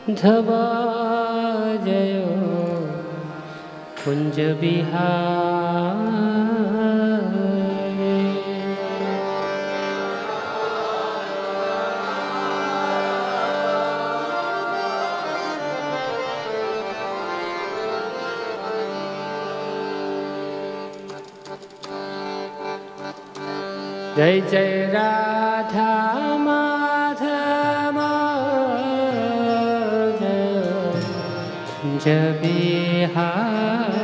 धवा जयो कुंज बिहार। जय जय राधा माधव जय बिहार।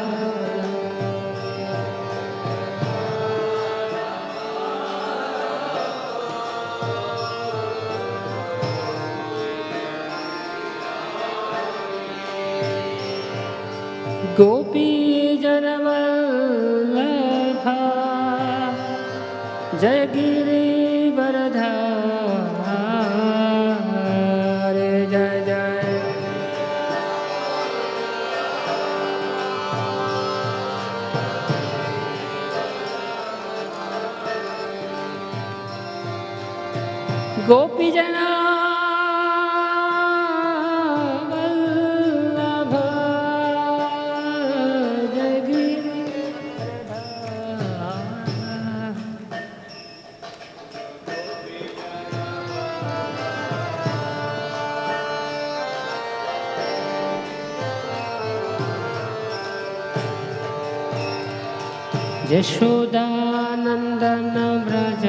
गोपी जनवल्लभा जय गिरिवरधार। जय जय गोपी जना यशोदानंदन व्रज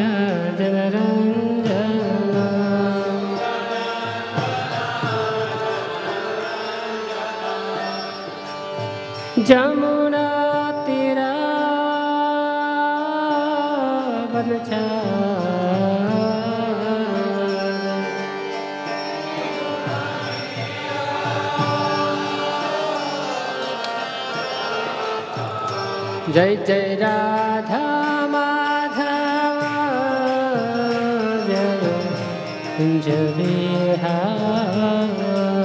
जनरंजन जमुना तीरा जय जय राधा माधव जय कुंज बिहार।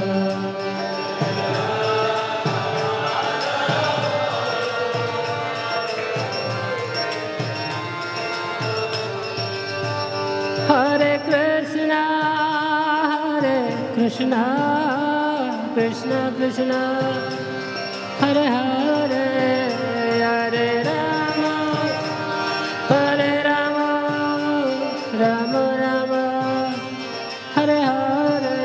हरे कृष्णा कृष्ण कृष्ण हरे हरे हरे राम राम राम हरे हरे।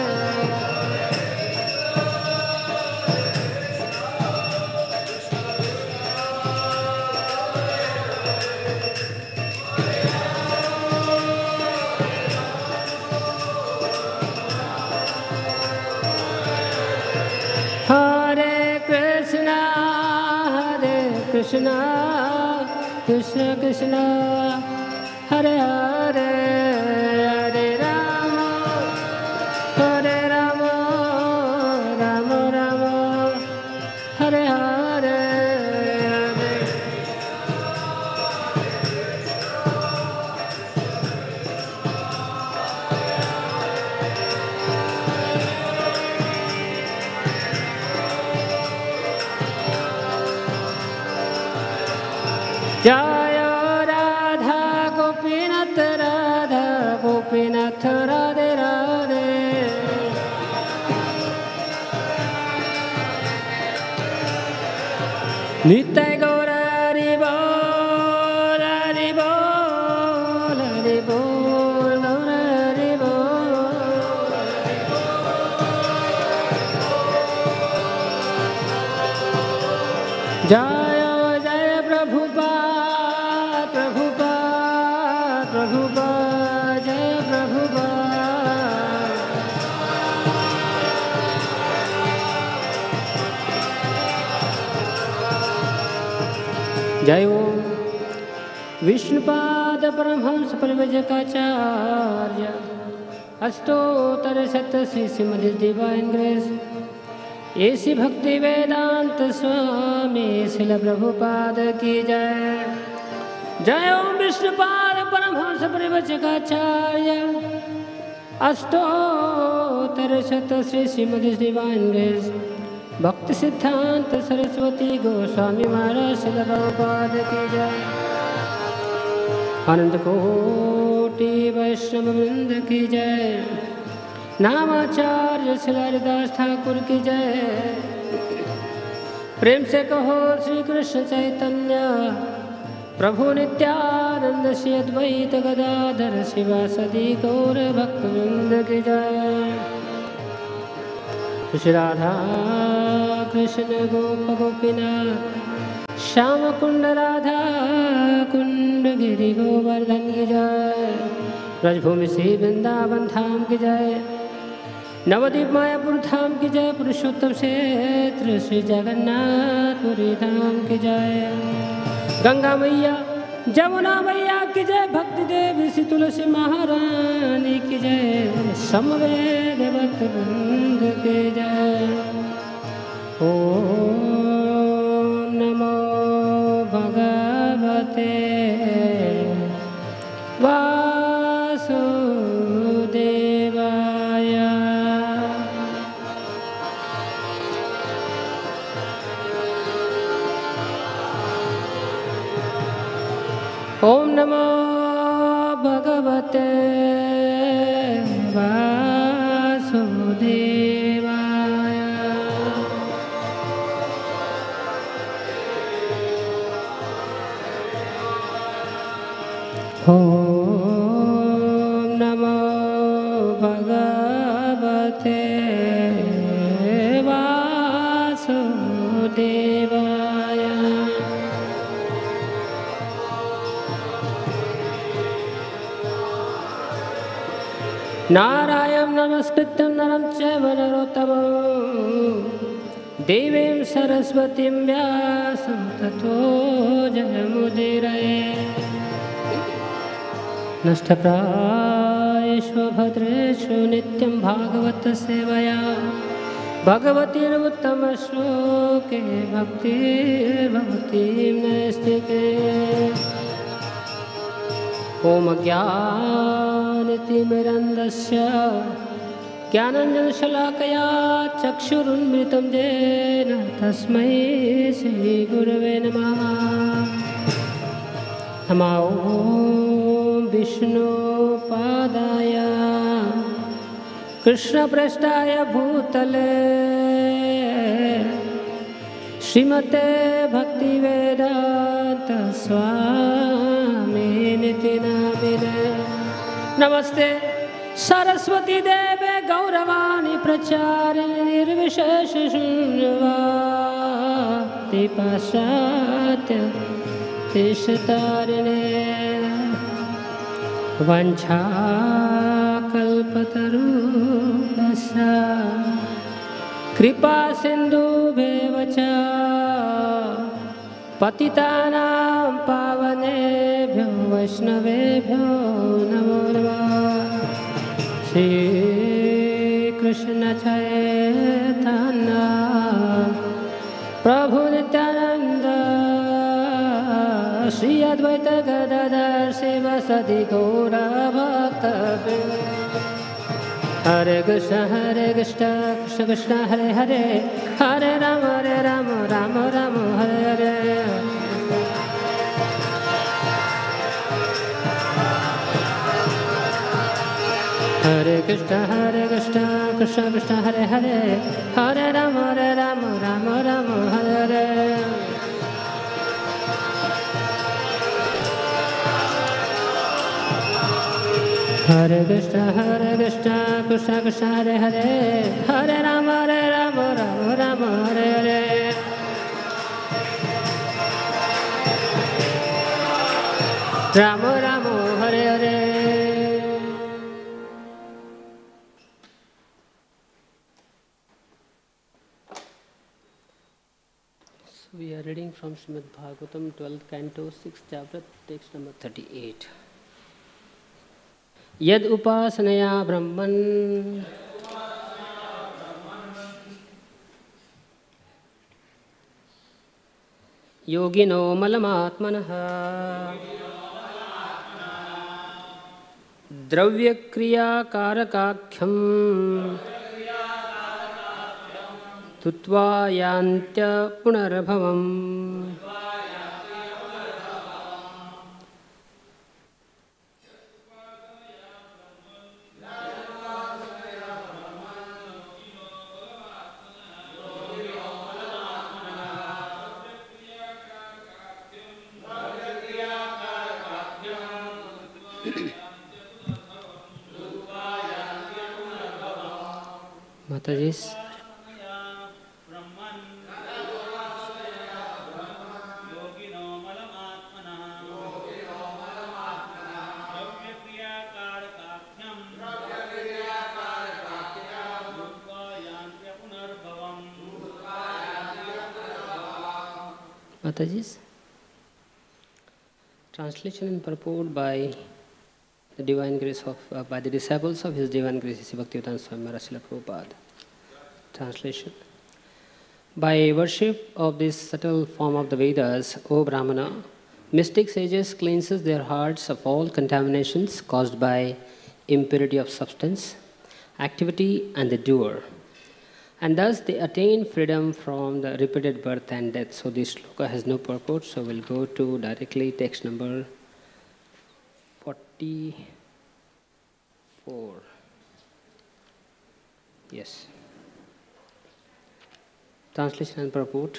हरे कृष्ण कृष्ण कृष्ण हरे हरे हरे राम राम राम हरे हरे। जय राधा गोपीनाथ राधे राधे। नित्य गौर हरि बोल हरि बोल हरि बोल गौर हरि बोल। जय जय प्रभुपाद जय प्रभुपाद। जय ओम विष्णुपाद परमहंस परिव्राजकाचार्य अष्टोत्तर शत श्रीमद् डिवाइन ग्रेस ऐसी भक्ति वेदांत स्वामी श्रील प्रभुपाद की जय। जय ओम विष्णुपाद परमहंस परिव्राजकाचार्य अष्टोत्तर शत श्रीमद् डिवाइन ग्रेस भक्ति सिद्धांत सरस्वती गोस्वामी महाराज श्रील प्रभुपाद की जय। अनंत कोटि वैष्णव वृंद की जय। नामाचार्य श्री हरिदास ठाकुर की जय। प्रेम से कहो श्री कृष्ण चैतन्य प्रभु नित्यानंद श्री अद्वैत गदाधर शिवासदि गौर भक्तवृंद की जय। श्री राधा कृष्ण गोप गोपीनाथ श्याम कुंड राधा कुंड गिरि गोवर्धन की जय। ब्रजभूमि श्री वृंदावन धाम की जय। नवद्वीप मायापुर धाम की जय। पुरुषोत्तम क्षेत्र श्री जगन्नाथपुरी धाम की जय। गंगा मैया जमुना मैया की जय। भक्ति देवी श्री तुलसी महारानी की जय। समवेद भक्त वृंद की जय। ओम नमो भगवते ओम नमो भगवते वासुदेवाय। ओम नमो भगवते वासुदेवाय। नारायण नमस्कृत्यं नरं चैव नरोत्तमं देवीं सरस्वतीं व्यासं ततो जयमुदीरये। नष्टप्रायेषु भद्रेषु नित्यं भागवत सेवया भगवतीरुत्तमश्लोके भक्तिर्भवतीं नैष्टिके। ओम ज्ञानतिमिरन्धस्य ज्ञानाञ्जनशलाकया चक्षुरुन्मिलितं येन तस्मै श्रीगुरवे नमः। नमो ॐ विष्णुपादाय कृष्णप्रेष्ठाय भूतले श्रीमते भक्तिवेदांत स्वामिनिति नामिने। नमस्ते सरस्वती देवे गौरवाणी प्रचारिणि निर्विशेष शून्यवादी पाश्चात्य देशतारिणे। वंशाकल्पतरुभ्यश्च कृपा सिन्धुभ्येव च पतितानां पावनेभ्यो वैष्णवेभ्यो नमो नमः। श्री कृष्ण चैतन्य प्रभु नित्यानंद श्री अद्वैत गदाधर शिवासदि गौर भक्तवृंद। हरे कृष्ण कृष्ण कृष्ण हरे हरे हरे राम राम राम हरे हरे। हरे कृष्ण कृष्ण कृष्ण हरे हरे हरे राम राम हरे हरे। हरे Krishna Krishna Krishna Hare Hare Hare Ram Ram Hare Hare. Ram Ram Hare Hare. We are reading from Srimad Bhagavatam 12th canto 6th chapter text number 38. यद उपासनया ब्रह्मन् योगिनो मलमात्मनः द्रव्यक्रियाकारकाख्यं तुत्वा यान्त्य पुनर्भवम्। Mataji. Mataji's translation and purport by the divine grace of by the disciples of His Divine Grace Sri Bhaktivedanta Swami Maharaj Srila Prabhupada. Translation: by worship of this subtle form of the Vedas, O Brahmana, mystic sages cleanses their hearts of all contaminations caused by impurity of substance, activity, and the doer. And thus they attain freedom from the repeated birth and death. So this shloka has no purport, so we'll go to directly text number 44. Yes. Translation and purport.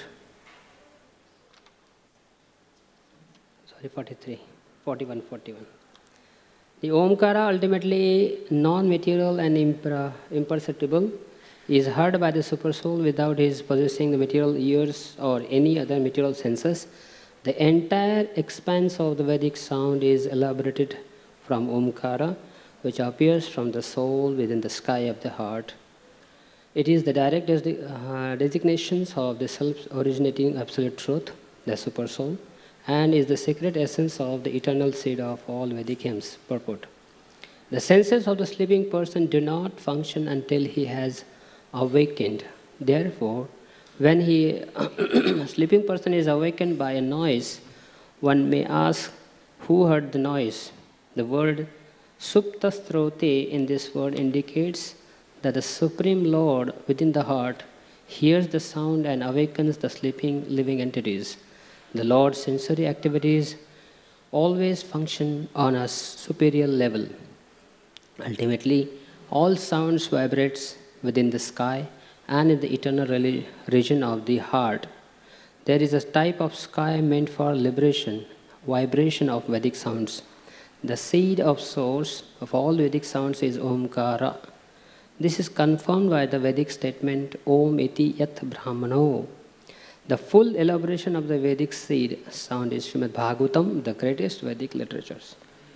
Sorry, 43. 41, 41. The Omkara, ultimately non-material and imperceptible, is heard by the Supersoul without his possessing the material ears or any other material senses. The entire expanse of the Vedic sound is elaborated from Omkara, which appears from the soul within the sky of the heart. It is the direct designations of the self-originating absolute truth, the Supersoul, and is the secret essence of the eternal seed of all Vedic hymns. Purport: the senses of the sleeping person do not function until he has awakened. Therefore, when a sleeping person is awakened by a noise, one may ask, who heard the noise? The word suptastrote in this word indicates that the Supreme Lord within the heart hears the sound and awakens the sleeping living entities. The Lord's sensory activities always function on a superior level. Ultimately, all sounds vibrates within the sky and in the eternal region of the heart. There is a type of sky meant for liberation, vibration of Vedic sounds. The seed of source of all Vedic sounds is Omkara. This is confirmed by the Vedic statement Om iti yat brahmano. The full elaboration of the Vedic seed sound is Srimad Bhagavatam, the greatest Vedic literatures.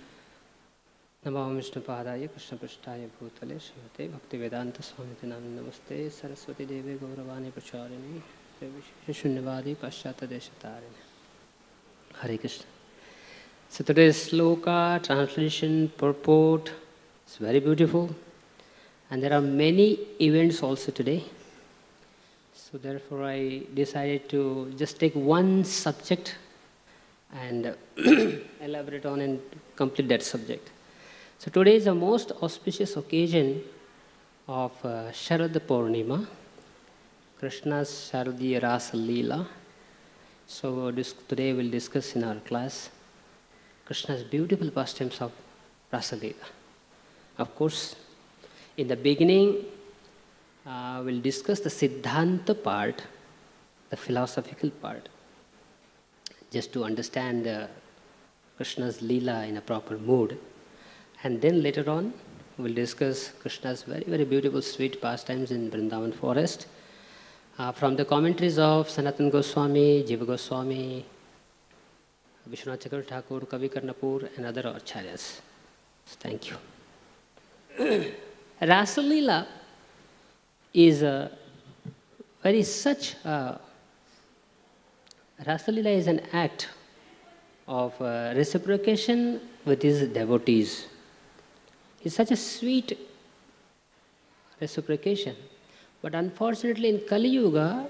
Namo Vishnu Padaya Krishna Prasthaya Bhutale Srimate Bhaktivedanta Swamiti Namni Namaste Saraswati Devi Gauravani Pracharini Shunyavadi Paschata Deshatarini. Hare Krishna. So today's sloka, translation, purport is very beautiful. And there are many events also today. So therefore I decided to just take one subject and elaborate on and complete that subject. So today is the most auspicious occasion of Sharad Purnima, Krishna's Sharadiya Rasa Leela. So today we'll discuss in our class Krishna's beautiful pastimes of Rasa Leela. Of course, in the beginning, we'll discuss the Siddhanta part, the philosophical part, just to understand Krishna's Leela in a proper mood. And then later on, we'll discuss Krishna's very, very beautiful, sweet pastimes in Vrindavan forest from the commentaries of Sanatana Goswami, Jiva Goswami, Vishwanath Chakravarti Thakur, Kavi Karnapur, and other acharyas. So thank you. Rasa Leela is Rasa Leela is an act of reciprocation with his devotees. It's such a sweet reciprocation. But unfortunately in Kali Yuga,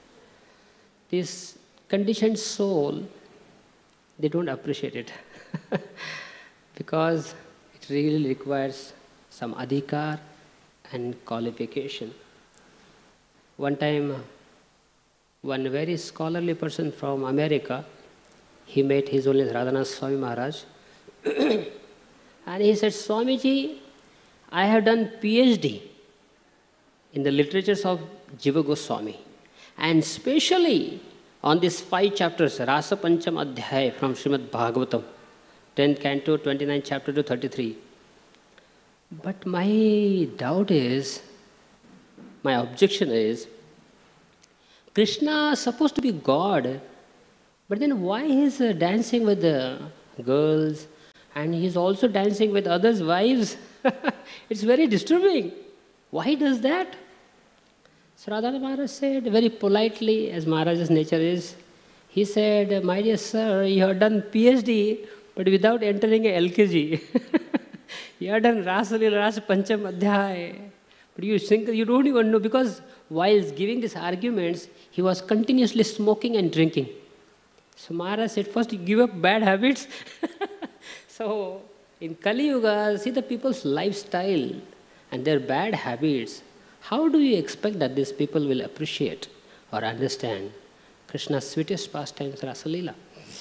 this conditioned soul, they don't appreciate it. Because it really requires some adhikar and qualification. One time, one very scholarly person from America, he met His Holiness Radhanath Swami Maharaj, and he said, Swamiji, I have done PhD in the literatures of Jiva Goswami, and especially on these 5 chapters, Rasa Pancham Adhyaya from Srimad Bhagavatam, 10th canto, 29th chapter to 33. But my doubt is, my objection is, Krishna is supposed to be God, but then why he's dancing with the girls and he's also dancing with others' wives? It's very disturbing. Why does that? So Radharani Maharaj said very politely, as Maharaj's nature is, he said, my dear sir, you have done PhD, but without entering a LKG. You have done Rasalila, Ras Pancham Adhyay. But you don't even know, because while giving these arguments, he was continuously smoking and drinking. So Maharaj said, first you give up bad habits. So in Kali Yuga, see the people's lifestyle and their bad habits. How do you expect that these people will appreciate or understand Krishna's sweetest pastimes, Rasalila?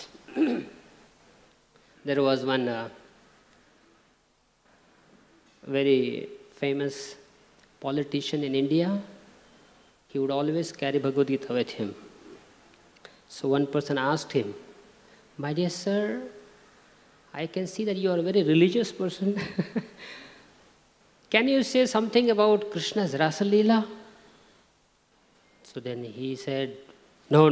There was one very famous politician in India. He would always carry Bhagavad Gita with him. So one person asked him, my dear sir, I can see that you are a very religious person. Can you say something about Krishna's Rasalila? So then he said, no.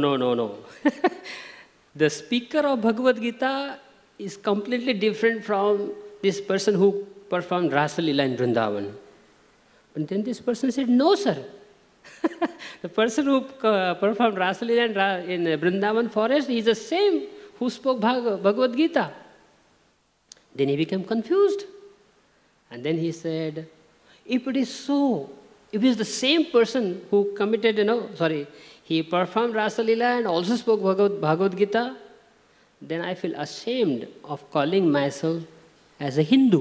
The speaker of Bhagavad Gita is completely different from this person who performed Rasalila in Vrindavan. And then this person said, no, sir. The person who performed Rasalila in Vrindavan forest is the same who spoke Bhagavad Gita. Then he became confused. And then he said, if it is so, if it is the same person who committed, he performed Rasalila and also spoke Bhagavad Gita, then I feel ashamed of calling myself as a Hindu.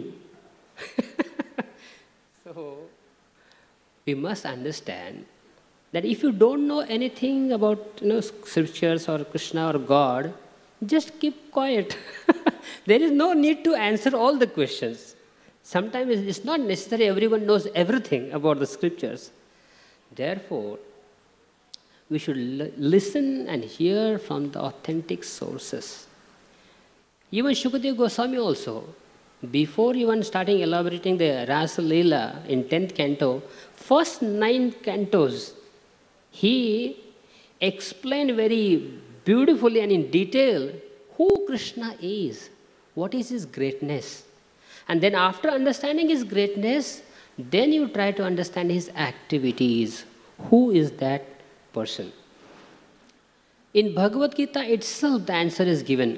So, we must understand that if you don't know anything about scriptures or Krishna or God, just keep quiet. There is no need to answer all the questions. Sometimes it's not necessary everyone knows everything about the scriptures. Therefore, we should listen and hear from the authentic sources. Even Shukadeva Goswami also, before even starting elaborating the Rasa Leela in 10th canto, first 9 cantos, he explained very beautifully and in detail who Krishna is, what is his greatness. And then after understanding his greatness, then you try to understand his activities. Who is that person? In Bhagavad Gita itself, the answer is given.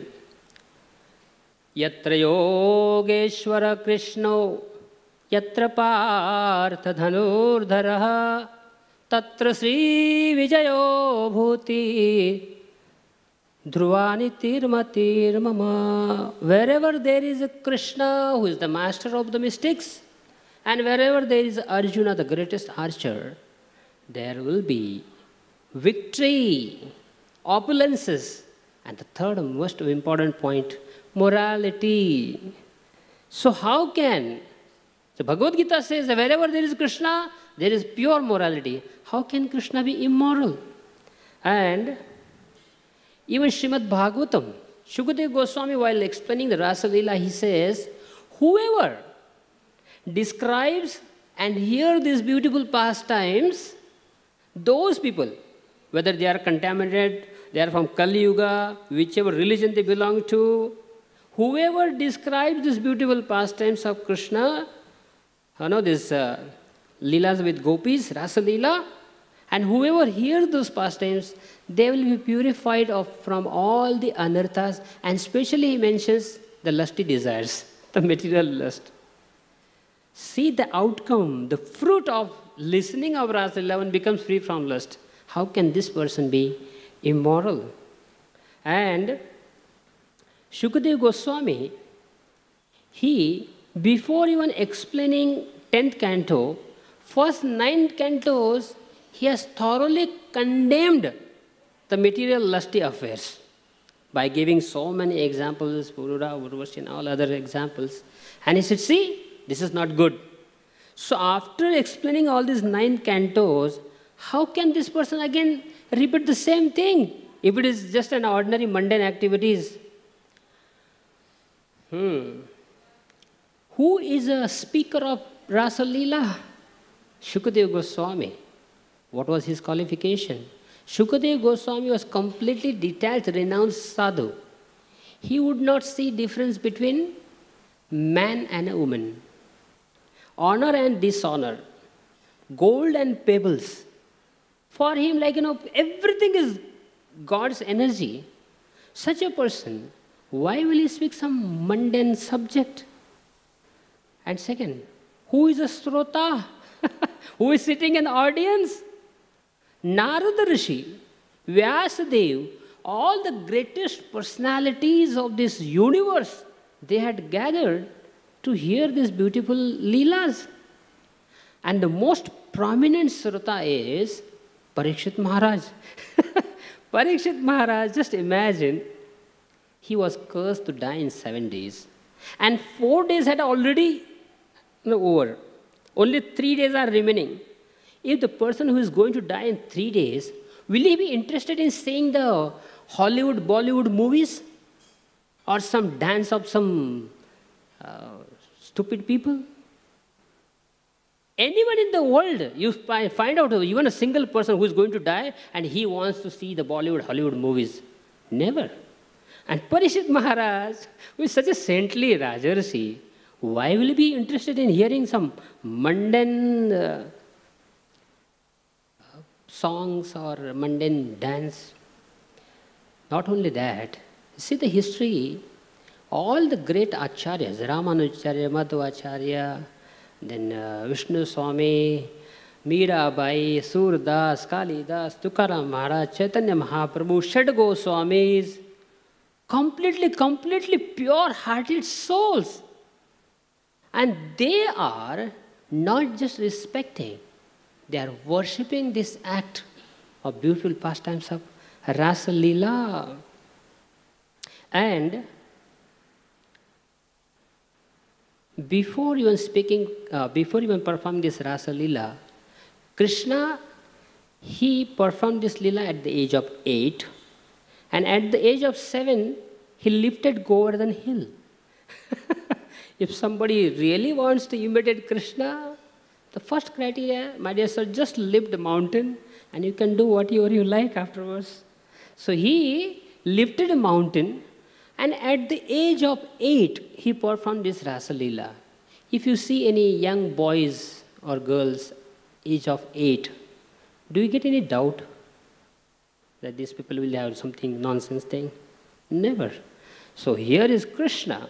Yatra Yogeshwara Krishno, Yatra Partha Dhanurdharaha, Tatra Sri Vijayo Bhuti, Dhruvani Tirmatir Mama. Wherever there is a Krishna who is the master of the mystics, and wherever there is Arjuna, the greatest archer, there will be victory, opulences, and the third most important point, morality. So how can, so Bhagavad Gita says that wherever there is Krishna, there is pure morality. How can Krishna be immoral? And even Srimad Bhagavatam, Shukadeva Goswami, while explaining the Rasa Leela, he says, whoever describes and hears these beautiful pastimes, those people, whether they are contaminated, they are from Kali Yuga, whichever religion they belong to, whoever describes these beautiful pastimes of Krishna, this Leelas with gopis, Rasa Leela, and whoever hears those pastimes, they will be purified from all the anarthas, and especially he mentions the lusty desires, the material lust. See the outcome, the fruit of listening of Rasa Leela, one becomes free from lust. How can this person be immoral? And Shukadeva Goswami, he, before even explaining 10th canto, first 9 cantos, he has thoroughly condemned the material lusty affairs by giving so many examples, Purura, Urvashi, and all other examples. And he said, see, this is not good. So after explaining all these 9 cantos, how can this person again repeat the same thing if it is just an ordinary mundane activities? Who is a speaker of Rasa Leela? Shukadeva Goswami. What was his qualification? Shukadeva Goswami was completely detached, renounced sadhu. He would not see difference between man and a woman, honor and dishonor, gold and pebbles. For him, everything is God's energy. Such a person, why will he speak some mundane subject? And second, who is a Srota? Who is sitting in the audience? Narada Rishi, Vyasadev, all the greatest personalities of this universe, they had gathered to hear these beautiful Leelas. And the most prominent Srota is Parikshit Maharaj. Parikshit Maharaj, just imagine, he was cursed to die in 7 days. And 4 days had already over. Only 3 days are remaining. If the person who is going to die in 3 days, will he be interested in seeing the Hollywood, Bollywood movies? Or some dance of some stupid people? Anyone in the world, you find out even a single person who is going to die and he wants to see the Bollywood, Hollywood movies. Never. And Parikshit Maharaj, who is such a saintly Rajarshi, why will he be interested in hearing some mundane songs or mundane dance? Not only that, see the history, all the great acharyas, Ramanujacharya, Madhvacharya, then Vishnu Swami, Mirabai, Surdas, Kalidas, Tukaram Maharaj, Chaitanya Mahaprabhu, Shad Goswamis, completely pure-hearted souls. And they are not just respecting, they are worshipping this act of beautiful pastimes of Rasa Leela. And before even performing this Rasa Leela, Krishna, he performed this Leela at the age of 8. And at the age of 7, he lifted Govardhan hill. If somebody really wants to imitate Krishna, the first criteria, my dear sir, just lift the mountain and you can do whatever you like afterwards. So he lifted a mountain, and at the age of 8, he performed this Rasa Leela. If you see any young boys or girls, age of 8, do you get any doubt that these people will have something nonsense thing? Never. So here is Krishna.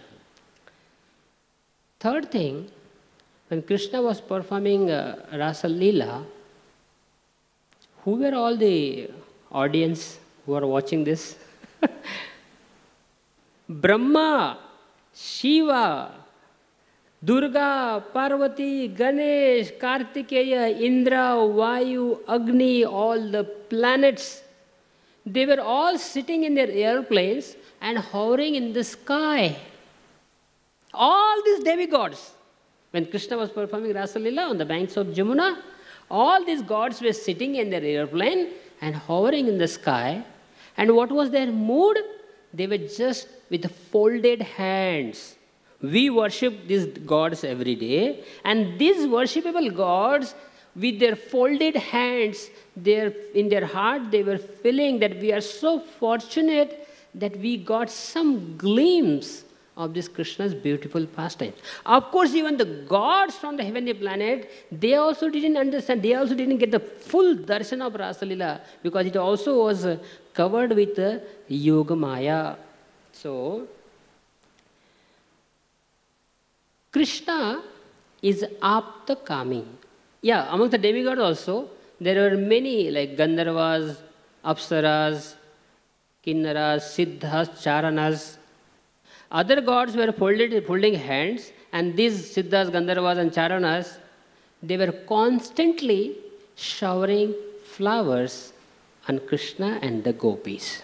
Third thing, when Krishna was performing Rasa Leela, who were all the audience who are watching this? Brahma, Shiva, Durga, Parvati, Ganesh, Kartikeya, Indra, Vayu, Agni, all the planets, they were all sitting in their airplanes and hovering in the sky. All these demigods, when Krishna was performing Rasa Leela on the banks of Jamuna, all these gods were sitting in their airplane and hovering in the sky. And what was their mood? They were just with folded hands. We worship these gods every day, and these worshipable gods, with their folded hands, in their heart, they were feeling that we are so fortunate that we got some glimpse of this Krishna's beautiful pastimes. Of course, even the gods from the heavenly planet, they also didn't understand, they also didn't get the full darshan of Rasa Leela, because it also was covered with Yoga Maya. So, Krishna is Apta Kami. Yeah, among the demigods also, there were many like Gandharvas, Apsaras, Kinnaras, Siddhas, Charanas. Other gods were folding hands, and these Siddhas, Gandharvas and Charanas, they were constantly showering flowers on Krishna and the gopis.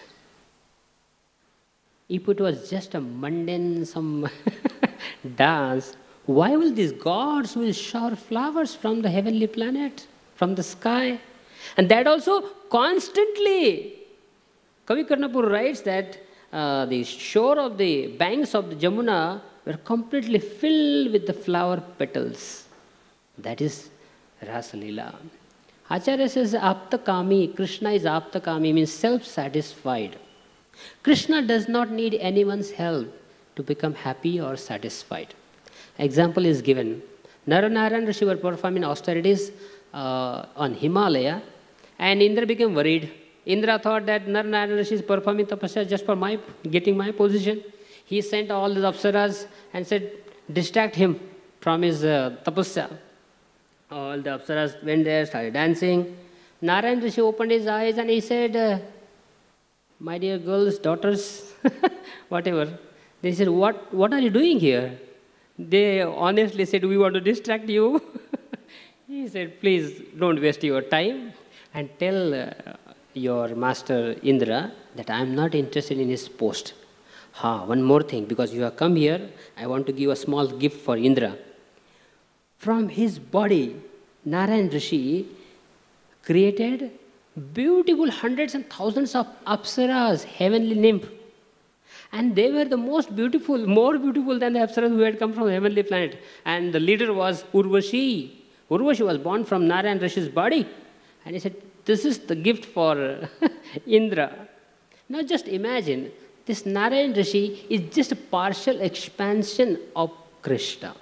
If it was just a mundane some dance, why will these gods will shower flowers from the heavenly planet, from the sky? And that also constantly. Kavi Karnapur writes that the shore of the banks of the Jamuna were completely filled with the flower petals. That is Rasa Leela. Acharya says Aptakami, Krishna is Aptakami, means self-satisfied. Krishna does not need anyone's help to become happy or satisfied. Example is given. Naranarayan Rishi were performing austerities on Himalaya, and Indra became worried. Indra thought that Naranarayan Rishi is performing tapasya just for getting my position. He sent all the apsaras and said, distract him from his tapasya. All the apsaras went there, started dancing. Narayan Rishi opened his eyes and he said, my dear girls, daughters, whatever. They said, what are you doing here? They honestly said, we want to distract you. He said, please don't waste your time and tell your master Indra that I am not interested in his post. One more thing, because you have come here, I want to give a small gift for Indra. From his body, Narayan Rishi created beautiful hundreds and thousands of apsaras, heavenly nymph. And they were the most beautiful, more beautiful than the apsaras who had come from the heavenly planet. And the leader was Urvashi. Urvashi was born from Narayan Rishi's body. And he said, this is the gift for Indra. Now just imagine, this Narayan Rishi is just a partial expansion of Krishna.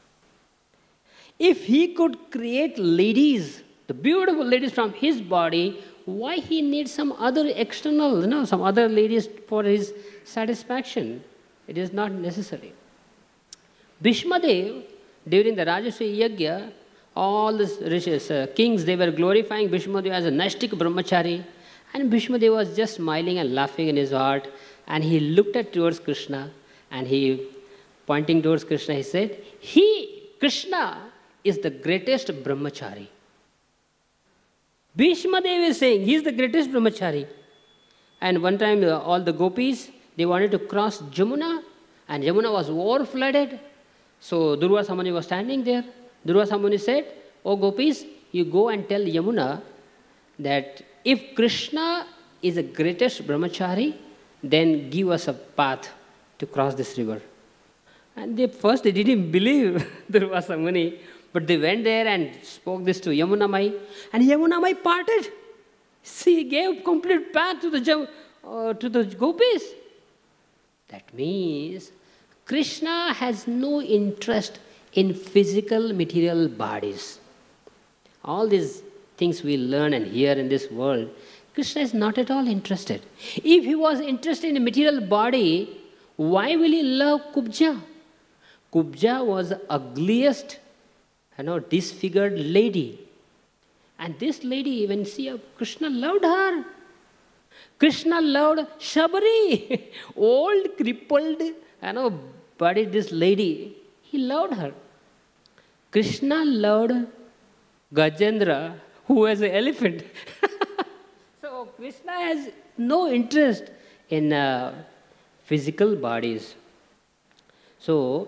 If he could create ladies, the beautiful ladies from his body, why he needs some other external, some other ladies for his satisfaction? It is not necessary. Bhishmadev, during the Rajaswi Yajna, all the rishis, kings, they were glorifying Bhishmadev as a Naistik Brahmachari, and Bhishmadev was just smiling and laughing in his heart, and he looked towards Krishna, and he, pointing towards Krishna, he said, Krishna, is the greatest Brahmachari. Bhishmadev is saying, he is the greatest Brahmachari. And one time, all the gopis, they wanted to cross Jamuna, and Jamuna was over-flooded. So Durvasa Muni was standing there. Durvasa Muni said, oh gopis, you go and tell Yamuna that if Krishna is the greatest Brahmachari, then give us a path to cross this river. And first they didn't believe Durvasa Muni, but they went there and spoke this to Yamuna Mai, and Yamuna Mai parted. She gave complete path to the gopis. That means Krishna has no interest in physical material bodies. All these things we learn and hear in this world, Krishna is not at all interested. If he was interested in a material body, why will he love Kubja? Kubja was the ugliest, disfigured lady. And this lady, when Krishna loved her. Krishna loved Shabari, old, crippled, body, this lady. He loved her. Krishna loved Gajendra, who was an elephant. So Krishna has no interest in physical bodies. So,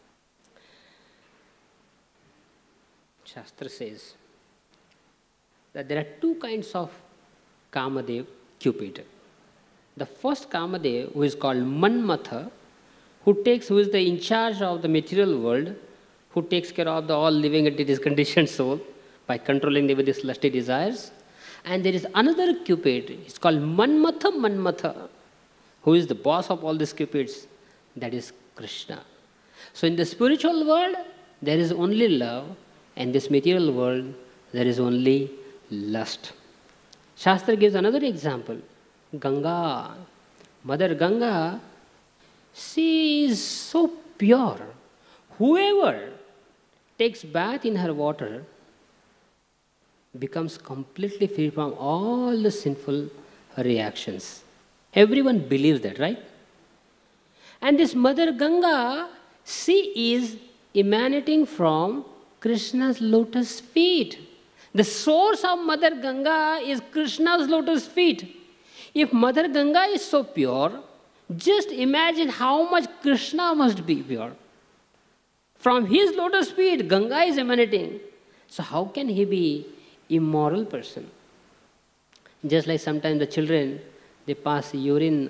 Shastra says that there are two kinds of Kamadev, Cupid. The first Kamadev, who is called Manmatha, who is the in charge of the material world, who takes care of the all living entities, conditioned soul, by controlling them with these lusty desires. And there is another Cupid, it's called Manmatha, who is the boss of all these Cupids, that is Krishna. So in the spiritual world, there is only love. In this material world, there is only lust. Shastra gives another example. Ganga. Mother Ganga, she is so pure. Whoever takes bath in her water becomes completely free from all the sinful reactions. Everyone believes that, right? And this Mother Ganga, she is emanating from Krishna's lotus feet. The source of Mother Ganga is Krishna's lotus feet. If Mother Ganga is so pure, just imagine how much Krishna must be pure. From his lotus feet, Ganga is emanating. So how can he be immoral person? Just like sometimes the children, they pass urine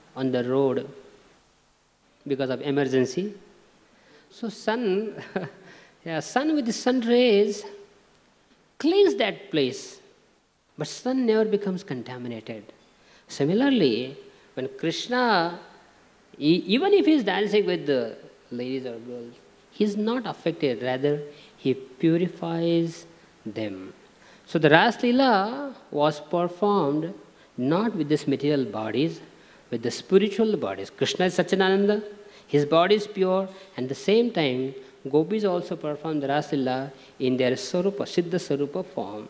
on the road because of emergency. So sun, yeah, sun with the sun rays cleans that place, but sun never becomes contaminated. Similarly, when Krishna, even if he is dancing with the ladies or girls, he is not affected, rather he purifies them. So the Ras Leela was performed not with these material bodies, with the spiritual bodies. Krishna is Satchidananda, his body is pure, and at the same time, Gopis also perform the Ras Leela in their Sarupa, Siddha Sarupa form.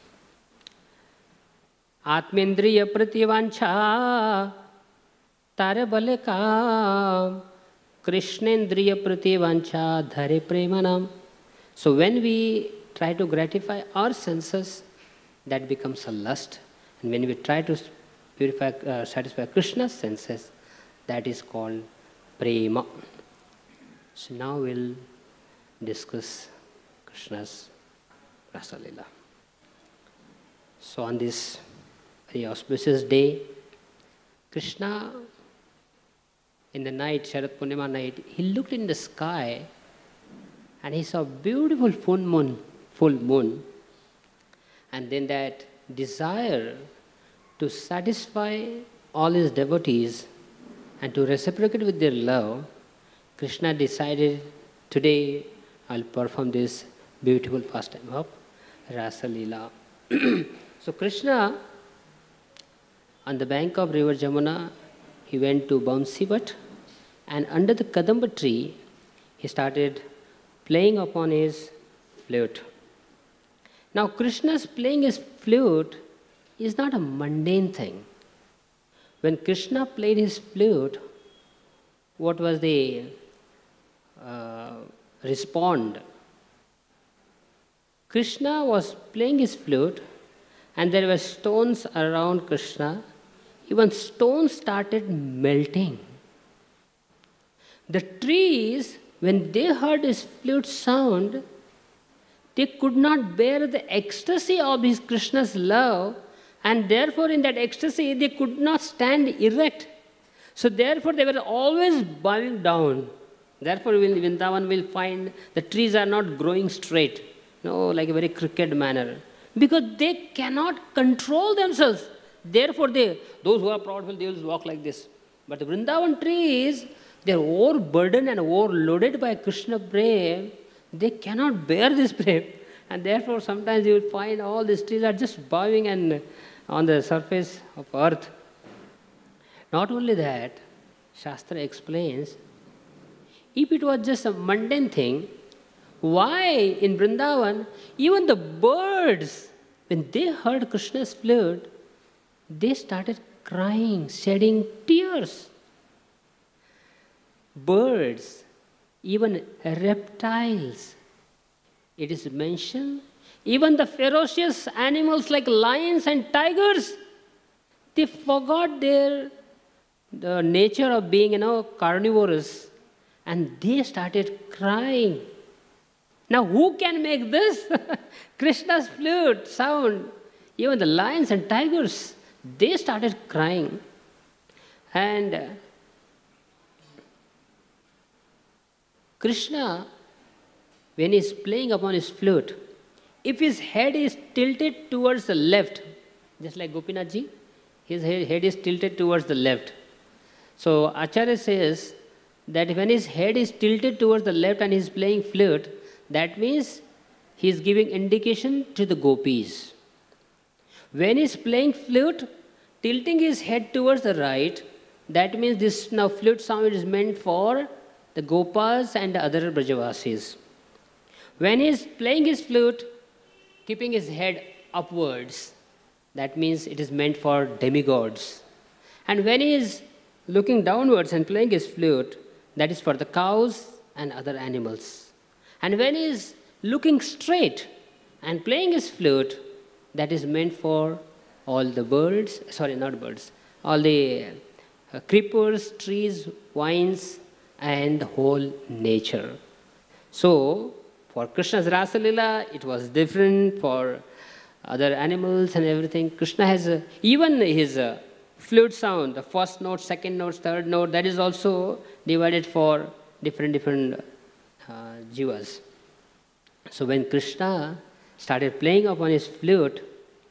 Atmendriya Prativancha Tare Bale Kam Krishnendriya Prativancha Dhare Premanam. So when we try to gratify our senses, that becomes a lust. And when we try to purify, satisfy Krishna's senses, that is called prema. So now we'll discuss Krishna's Rasa Leela. So on this very auspicious day, Krishna, in the night, Sharad Purnima night, he looked in the sky and he saw beautiful full moon. And then that desire to satisfy all his devotees and to reciprocate with their love, Krishna decided, today I'll perform this beautiful pastime of Rasa Leela. So Krishna, on the bank of river Jamuna, he went to Bamsivat, and under the Kadamba tree, he started playing upon his flute. Now Krishna's playing his flute is not a mundane thing. When Krishna played his flute, what was the respond? Krishna was playing his flute and there were stones around Krishna. Even stones started melting. The trees, when they heard his flute sound, they could not bear the ecstasy of his Krishna's love, and therefore in that ecstasy they could not stand erect. So therefore they were always bowing down. Therefore in Vrindavan we'll find the trees are not growing straight, like a very crooked manner, because they cannot control themselves. Therefore those who are proudful, they will walk like this. But the Vrindavan trees, they are overburdened and overloaded by Krishna prem. They cannot bear this prem. And therefore sometimes you will find all these trees are just bowing and on the surface of earth. Not only that, Shastra explains, if it was just a mundane thing, why in Vrindavan, even the birds, when they heard Krishna's flute, they started crying, shedding tears. Birds, even reptiles, it is mentioned, even the ferocious animals like lions and tigers, they forgot the nature of being, carnivorous, and they started crying. Now who can make this? Krishna's flute sound. Even the lions and tigers, they started crying. And Krishna, when he is playing upon his flute, if his head is tilted towards the left, just like Gopinath ji, his head is tilted towards the left. So Acharya says that when his head is tilted towards the left and he is playing flute, that means he is giving indication to the gopis. When he is playing flute, tilting his head towards the right, that means this now flute sound is meant for the gopas and the other brajavasis. When he is playing his flute, keeping his head upwards, that means it is meant for demigods. And when he is looking downwards and playing his flute, that is for the cows and other animals. And when he is looking straight and playing his flute, that is meant for all the birds, all the creepers, trees, vines, and the whole nature. So, for Krishna's Rasa Leela, it was different. For other animals and everything, Krishna has even his flute sound, the first note, second note, third note, that is also divided for different jivas. So when Krishna started playing upon his flute,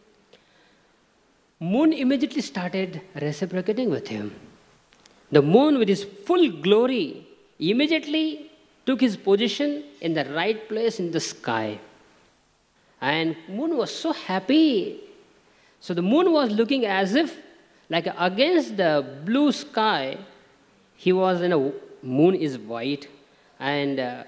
moon immediately started reciprocating with him. The moon with his full glory immediately took his position in the right place in the sky. And moon was so happy. So the moon was looking as if like against the blue sky, he was in a moon is white and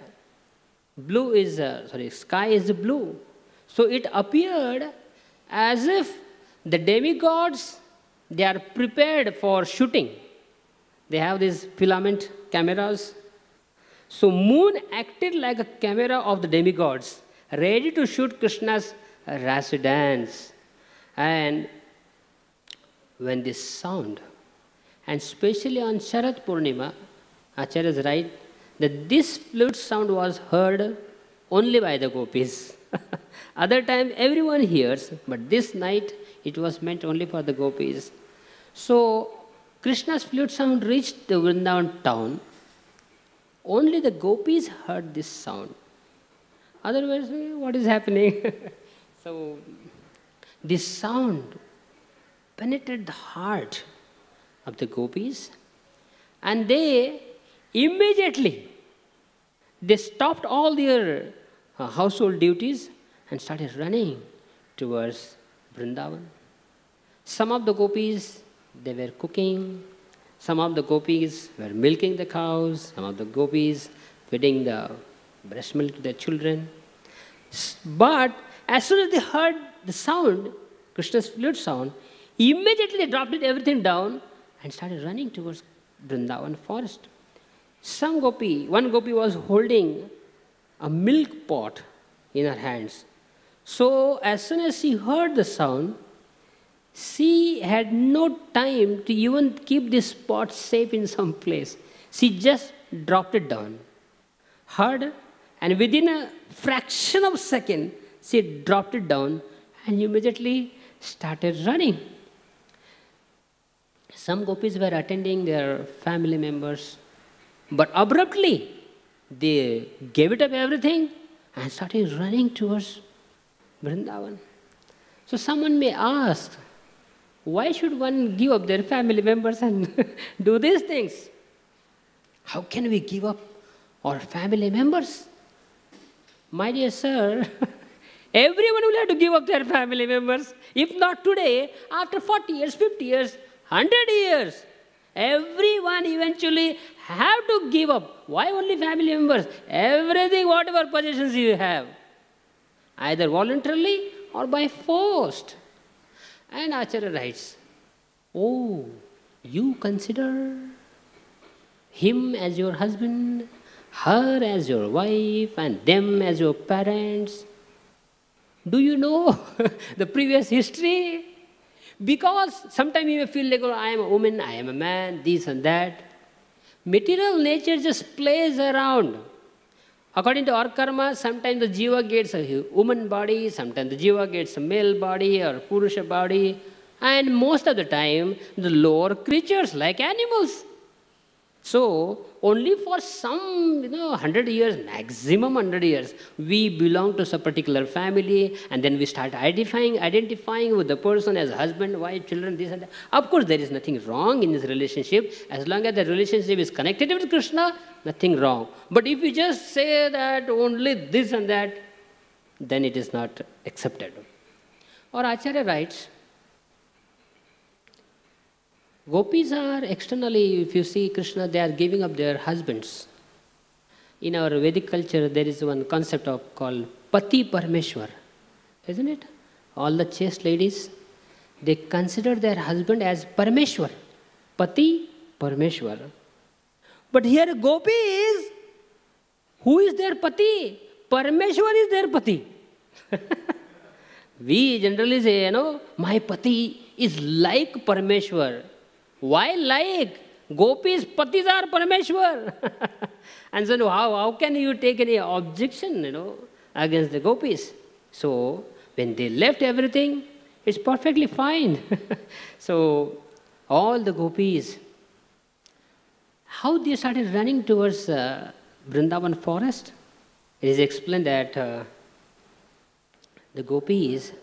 sky is blue. So it appeared as if the demigods, they are prepared for shooting. They have these filament cameras. So moon acted like a camera of the demigods, ready to shoot Krishna's rasa dance. And when this sound, and especially on Sharat Purnima, Acharya is right, that this flute sound was heard only by the gopis. Other time everyone hears, but this night it was meant only for the gopis. So Krishna's flute sound reached the Vrindavan town. Only the gopis heard this sound. Otherwise, what is happening? So this sound penetrated the heart of the gopis, and they immediately stopped all their household duties and started running towards Vrindavan. Some of the gopis, they were cooking. Some of the gopis were milking the cows. Some of the gopis feeding the breast milk to their children. But as soon as they heard the sound, Krishna's flute sound, immediately they dropped everything down and started running towards Vrindavan forest. One gopi was holding a milk pot in her hands. So as soon as she heard the sound, she had no time to even keep this pot safe in some place. She just dropped it down. Heard, and within a fraction of a second, she dropped it down and immediately started running. Some gopis were attending their family members, but abruptly they gave it up everything and started running towards Vrindavan. So someone may ask, why should one give up their family members and do these things? How can we give up our family members? My dear sir, everyone will have to give up their family members. If not today, after 40 years, 50 years, 100 years, everyone eventually have to give up. Why only family members? Everything, whatever possessions you have, either voluntarily or by force. And Acharya writes, oh, you consider him as your husband, her as your wife, and them as your parents. Do you know the previous history? Because sometimes you may feel like, oh, I am a woman, I am a man, this and that. Material nature just plays around. According to our karma, sometimes the jiva gets a woman body, sometimes the jiva gets a male body or purusha body, and most of the time, the lower creatures like animals. So, only for some 100 years, maximum 100 years, we belong to some particular family, and then we start identifying with the person as husband, wife, children, this and that. Of course, there is nothing wrong in this relationship. As long as the relationship is connected with Krishna, nothing wrong. But if we just say that only this and that, then it is not accepted. Or Acharya writes, gopis are externally, if you see Krishna, they are giving up their husbands. In our Vedic culture, there is one concept called Pati Parmeshwar, isn't it? All the chaste ladies, they consider their husband as Parmeshwar, Pati Parmeshwar. But here gopis, who is their Pati? Parmeshwar is their Pati. We generally say, my Pati is like Parmeshwar. Why like? Gopis, patis are Parameshwar. And so how can you take any objection, against the gopis? So when they left everything, it's perfectly fine. So all the gopis, how they started running towards Vrindavan forest. It is explained that the gopis,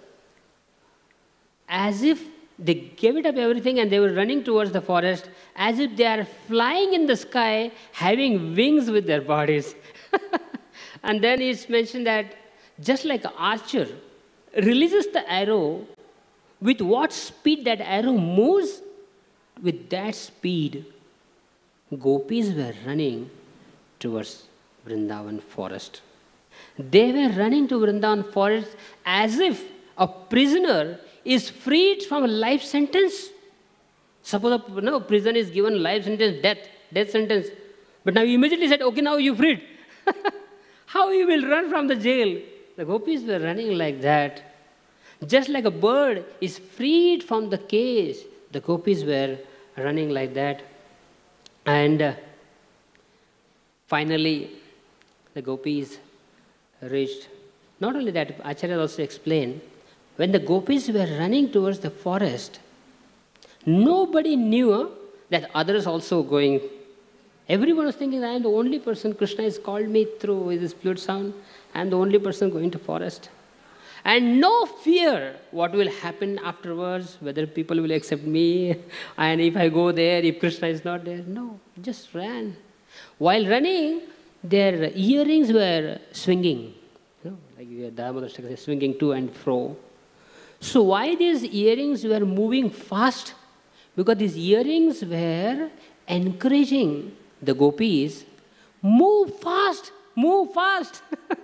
as if they gave it up everything and they were running towards the forest, as if they are flying in the sky, having wings with their bodies. And then it's mentioned that just like an archer releases the arrow, with what speed that arrow moves, with that speed, gopis were running towards Vrindavan forest. They were running to Vrindavan forest as if a prisoner is freed from a life sentence. Suppose a prison is given life sentence, death sentence. But now you immediately said, okay, now you're freed. How you will run from the jail? The gopis were running like that. Just like a bird is freed from the cage, the gopis were running like that. And finally, the gopis reached. Not only that, Acharya also explained, when the gopis were running towards the forest, nobody knew that others also going. Everyone was thinking, I am the only person, Krishna has called me through this flute sound, I am the only person going to forest. And no fear what will happen afterwards, whether people will accept me, and if I go there, if Krishna is not there. No, just ran. While running, their earrings were swinging. Like Damodar says, swinging to and fro. So why these earrings were moving fast? Because these earrings were encouraging the gopis, move fast, move fast.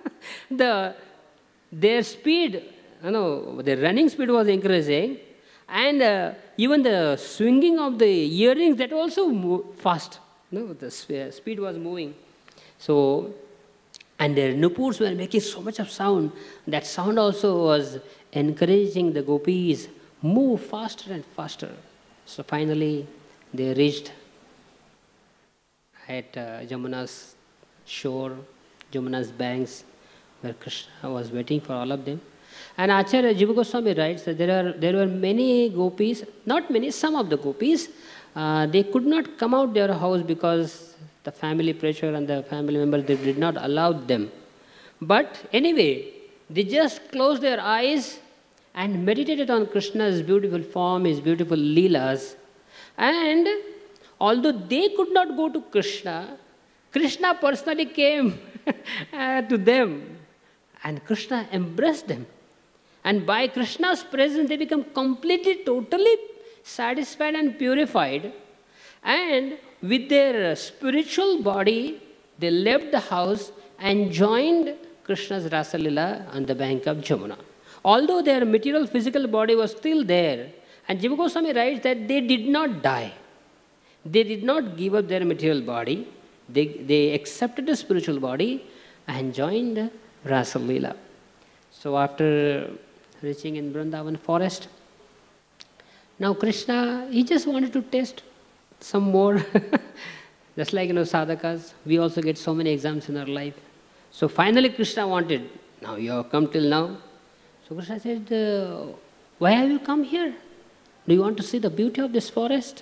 Their speed, their running speed was increasing, and even the swinging of the earrings, that also moved fast. The speed was moving. So, and their nupurs were making so much of sound. That sound also was encouraging the gopis, move faster and faster. So finally, they reached at Jamuna's shore, Jamuna's banks, where Krishna was waiting for all of them. And Acharya Jiva Goswami writes that there were many gopis, not many, some of the gopis, they could not come out their house because the family pressure and the family members, they did not allow them. But anyway, they just closed their eyes and meditated on Krishna's beautiful form, his beautiful leelas. And although they could not go to Krishna, Krishna personally came to them, and Krishna embraced them. And by Krishna's presence, they become completely, totally satisfied and purified. And with their spiritual body, they left the house and joined Krishna's Rasa Lila on the bank of Jamuna. Although their material physical body was still there, and Jiva Goswami writes that they did not die. They did not give up their material body. They accepted the spiritual body and joined Rasa Lila. So after reaching in Vrindavan forest, now Krishna, he just wanted to test some more. Just like, sadhakas, we also get so many exams in our life. So finally Krishna wanted, now you have come till now. So Krishna said, why have you come here? Do you want to see the beauty of this forest?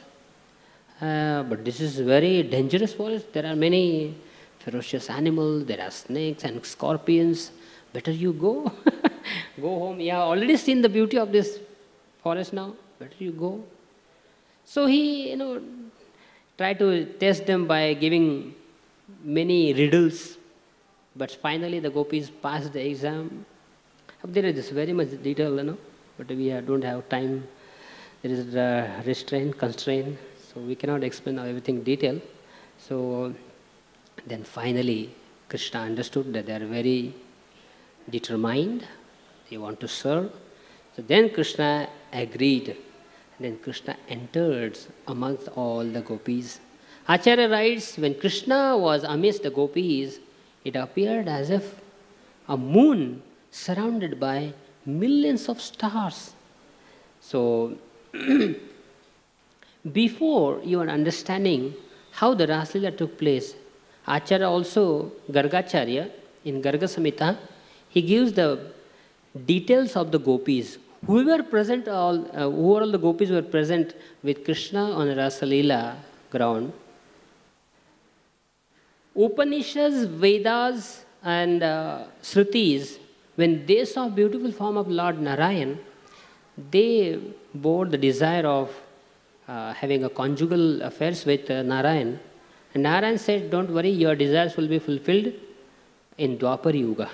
But this is very dangerous forest. There are many ferocious animals, there are snakes and scorpions. Better you go. Go home. You have already seen the beauty of this forest now. Better you go. So he, tried to test them by giving many riddles. But finally the gopis passed the exam. There is very much detail, but we don't have time. There is a restraint, constraint, so we cannot explain everything detail. So then finally Krishna understood that they are very determined, they want to serve. So then Krishna agreed. Then Krishna entered amongst all the gopis. Acharya writes, when Krishna was amidst the gopis, it appeared as if a moon surrounded by millions of stars. So, before even understanding how the Raslila took place, Acharya also, Gargacharya, in Garga Samhita, he gives the details of the gopis, whoever present, who all the gopis were present with Krishna on Rasa Leela ground, Upanishads, Vedas and Shrutis, when they saw beautiful form of Lord Narayan, they bore the desire of having a conjugal affairs with Narayan. And Narayan said, don't worry, your desires will be fulfilled in Dwapar Yuga.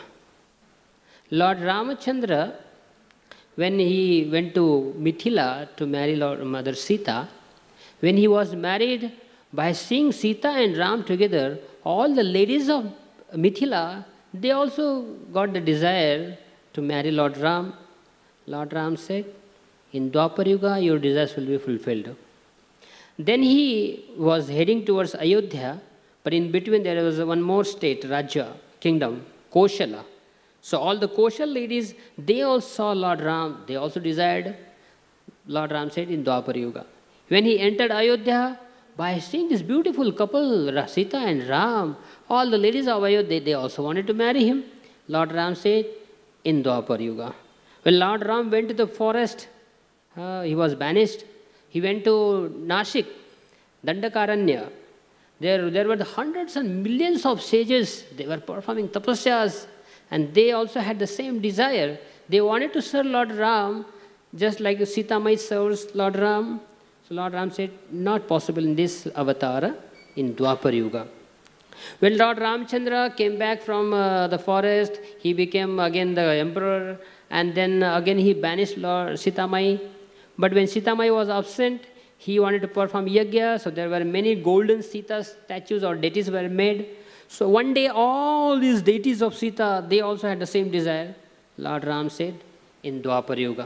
Lord Ramachandra, when he went to Mithila to marry Mother Sita, when he was married, by seeing Sita and Ram together, all the ladies of Mithila, they also got the desire to marry Lord Ram. Lord Ram said, in Dwapar Yuga, your desires will be fulfilled. Then he was heading towards Ayodhya, but in between there was one more state, Rajya, kingdom, Koshala. So all the Koshal ladies, they all saw Lord Ram, they also desired. Lord Ram said in Dwapar Yuga. When he entered Ayodhya, by seeing this beautiful couple, Sita and Ram, all the ladies of Ayodhya, they also wanted to marry him. Lord Ram said in Dwapar Yuga. When Lord Ram went to the forest, he was banished. He went to Nashik, Dandakaranya. There were the hundreds and millions of sages. They were performing tapasyas, and they also had the same desire. They wanted to serve Lord Ram, just like Sita Mai serves Lord Ram. So Lord Ram said, not possible in this avatar, in Dwapar Yuga. When Lord Ramchandra came back from the forest, he became again the emperor, and then again he banished Lord Sita Mai. But when Sita Mai was absent, he wanted to perform yajna, so there were many golden Sita statues or deities were made. So one day all these deities of Sita, they also had the same desire. Lord Ram said in Dwapar Yuga.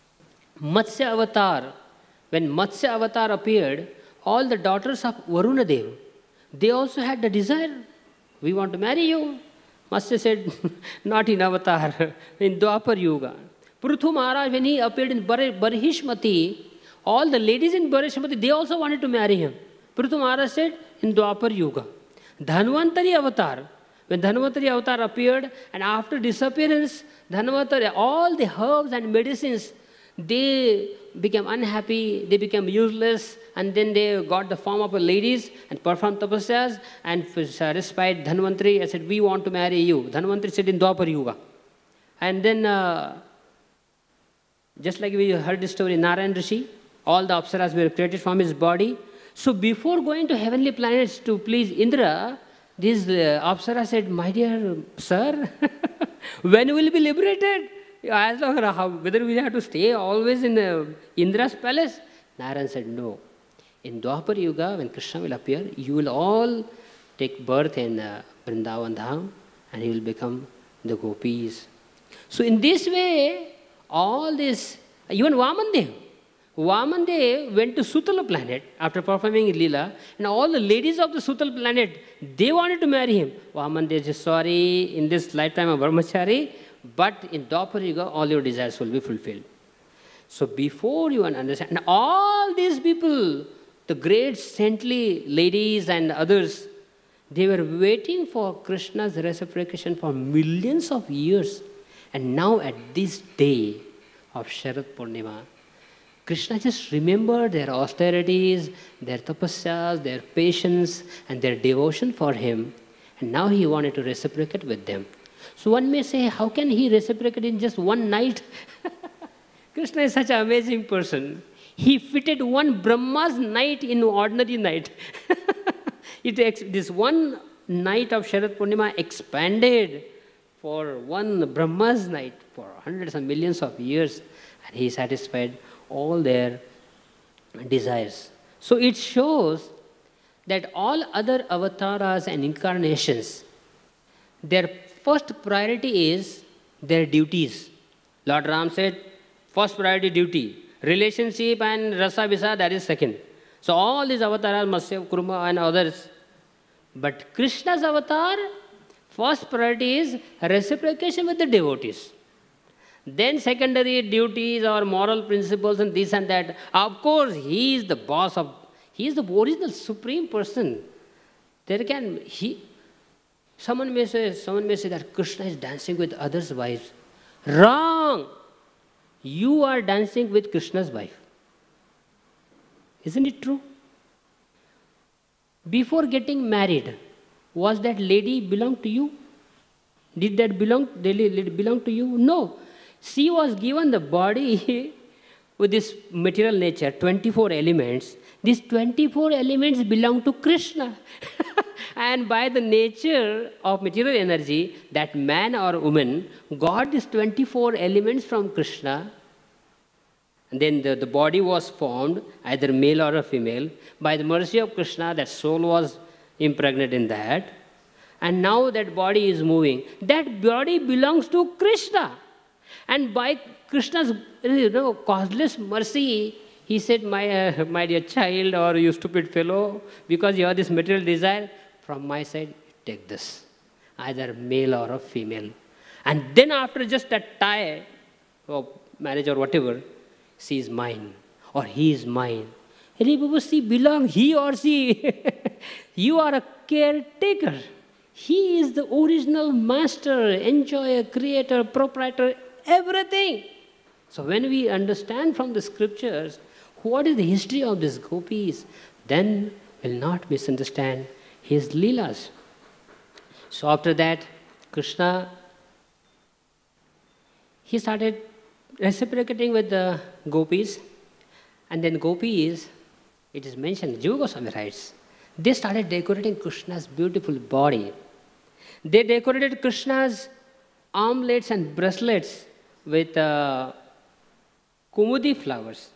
Matsya Avatar, when Matsya Avatar appeared, all the daughters of Varunadev, they also had the desire. We want to marry you. Matsya said, not in Avatar, in Dwapar Yuga. Pruthu Maharaj, when he appeared in Barhishmati, all the ladies in Barhishmati, they also wanted to marry him. Pruthu Maharaj said, in Dwapar Yuga. Dhanvantari Avatar, when Dhanvantari Avatar appeared, and after disappearance, Dhanvantari, all the herbs and medicines, they became unhappy, they became useless, and then they got the form of ladies and performed tapasyas, and satisfied Dhanvantari and said, we want to marry you. Dhanvantari said in Dwapar Yuga. And then, just like we heard the story, Narayan Rishi, all the apsaras were created from his body. So before going to heavenly planets to please Indra, this apsara said, my dear sir, when will we be liberated? As long as whether we have to stay always in Indra's palace? Narayan said, no. In Dwapar Yuga, when Krishna will appear, you will all take birth in Vrindavan Dham, and he will become the gopis. So in this way, all this, even Vamandev went to Sutala planet after performing Leela, and all the ladies of the Sutala planet, they wanted to marry him. Vamandev said, sorry, in this lifetime of Brahmachari, but in Dwapar Yuga, all your desires will be fulfilled. So before you understand, and all these people, the great saintly ladies and others, they were waiting for Krishna's reciprocation for millions of years. And now at this day of Sharad Purnima, Krishna just remembered their austerities, their tapasyas, their patience, and their devotion for him. And now he wanted to reciprocate with them. So one may say, how can he reciprocate in just one night? Krishna is such an amazing person. He fitted one Brahma's night in ordinary night. This one night of Sharad Purnima expanded for one Brahma's night for hundreds and millions of years, and he satisfied all their desires. So it shows that all other avatars and incarnations, their first priority is their duties. Lord Ram said, first priority duty. Relationship and rasa visa, that is second. So all these avatars, Matsya, Kurma and others. But Krishna's avatar, first priority is reciprocation with the devotees. Then secondary duties or moral principles and this and that. Of course, he is the boss of, he is the original supreme person. Someone may say that Krishna is dancing with others' wives. Wrong! you are dancing with Krishna's wife. Isn't it true? Before getting married, was that lady belong to you? Did that belong to you? No. She was given the body with this material nature, 24 elements. These 24 elements belong to Krishna. And by the nature of material energy, that man or woman got these 24 elements from Krishna. And then the body was formed, either male or a female. By the mercy of Krishna, that soul was impregnated in that. And now that body is moving. That body belongs to Krishna. And by Krishna's causeless mercy, he said, my dear child, or you stupid fellow, because you have this material desire, from my side, take this. Either male or a female. And then after just that tie of marriage or whatever, she is mine or he is mine. She belongs, he or she. You are a caretaker. He is the original master, enjoyer, creator, proprietor, everything. So when we understand from the scriptures what is the history of these gopis, then we'll not misunderstand his leelas. So after that, Krishna, he started reciprocating with the gopis, and then gopis, it is mentioned, Jiva Goswami writes, they started decorating Krishna's beautiful body. They decorated Krishna's armlets and bracelets with kumudi flowers.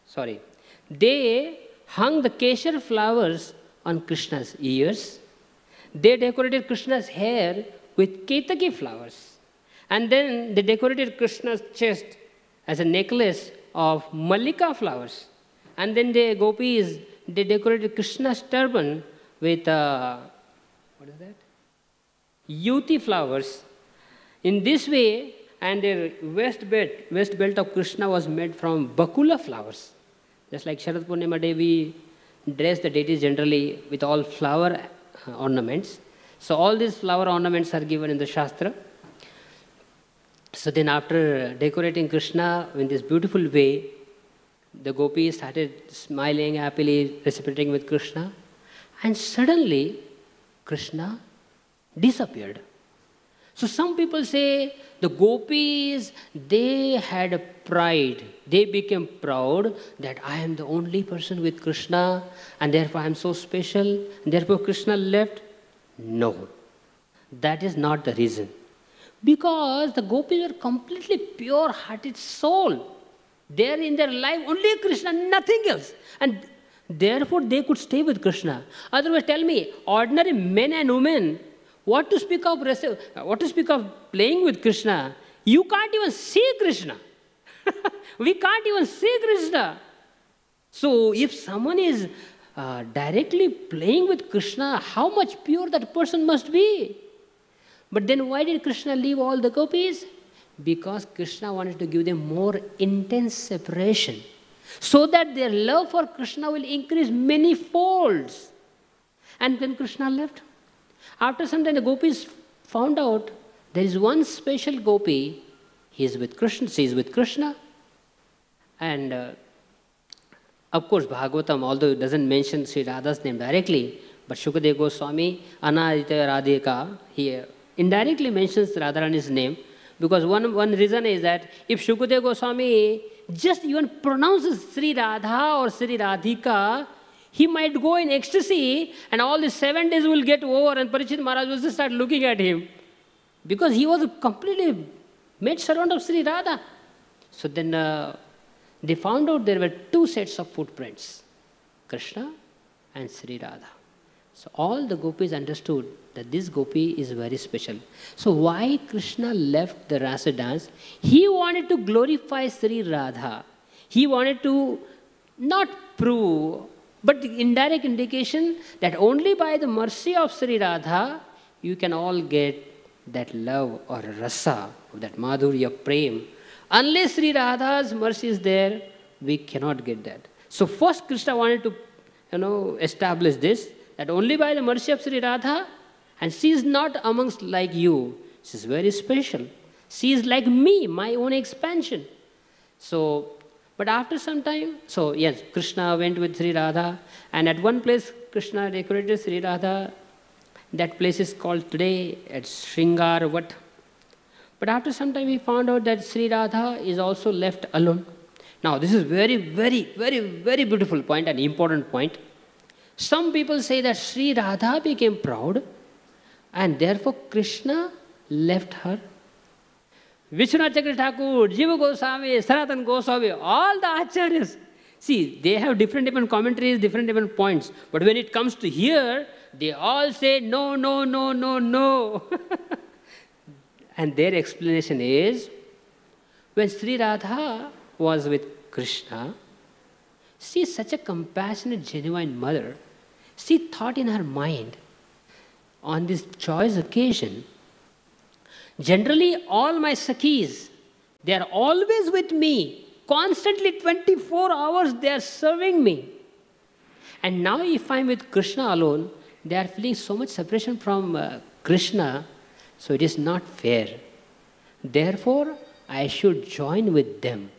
They hung the kesar flowers on Krishna's ears. They decorated Krishna's hair with ketaki flowers. And then they decorated Krishna's chest as a necklace of mallika flowers. And then the gopis, they decorated Krishna's turban with, what is that? Yuti flowers. In this way, and their waist belt of Krishna was made from bakula flowers. Just like Sharad Purnima Day, we dress the deities generally with all flower ornaments. So all these flower ornaments are given in the Shastra. So then after decorating Krishna in this beautiful way, the gopis started smiling happily, reciprocating with Krishna. And suddenly, Krishna disappeared. So some people say the gopis, they had a pride. They became proud that I am the only person with Krishna and therefore I am so special. And therefore Krishna left. No, that is not the reason. Because the gopis were completely pure-hearted soul. They are in their life only Krishna, nothing else. And therefore they could stay with Krishna. Otherwise, tell me, ordinary men and women, what to speak of playing with Krishna? You can't even see Krishna. We can't even see Krishna. So if someone is directly playing with Krishna, how much pure that person must be? But then why did Krishna leave all the gopis? Because Krishna wanted to give them more intense separation, so that their love for Krishna will increase many folds. And then Krishna left. After some time, the gopis found out there is one special gopi. He is with Krishna. She is with Krishna. And of course, Bhagavatam, although it doesn't mention Sri Radha's name directly, but Shukadeva Goswami, Anadita Radhika, he indirectly mentions Radharani's name, because one reason is that if Shukadeva Goswami just even pronounces Sri Radha or Sri Radhika, he might go in ecstasy and all the 7 days will get over and Parikshit Maharaj will just start looking at him. Because he was completely made servant of Sri Radha. So then they found out there were 2 sets of footprints, Krishna and Sri Radha. So all the gopis understood that this gopi is very special. So why Krishna left the Rasa dance? He wanted to glorify Sri Radha. He wanted to not prove, but the indirect indication that only by the mercy of Sri Radha, you can all get that love or rasa, that madhurya prem. Unless Sri Radha's mercy is there, we cannot get that. So first Krishna wanted to establish this, that only by the mercy of Sri Radha, and she is not amongst like you. She is very special. She is like me, my own expansion. So, but after some time, so yes, Krishna went with Sri Radha, and at one place Krishna decorated Sri Radha. That place is called today at Shringarvat. But after some time, we found out that Sri Radha is also left alone. Now, this is very, very, very, very beautiful point and important point. Some people say that Sri Radha became proud, and therefore Krishna left her. Vishwanath Chakravarti Thakur, Jiva Goswami, Sanatana Goswami, all the acharyas. See, they have different commentaries, different points. But when it comes to here, they all say no, no, no, no, no. And their explanation is, when Sri Radha was with Krishna, she is such a compassionate, genuine mother. She thought in her mind, on this joyous occasion, generally all my sakhis, they are always with me. Constantly 24 hours they are serving me. And now if I am with Krishna alone, they are feeling so much separation from Krishna, so it is not fair. Therefore, I should join with them.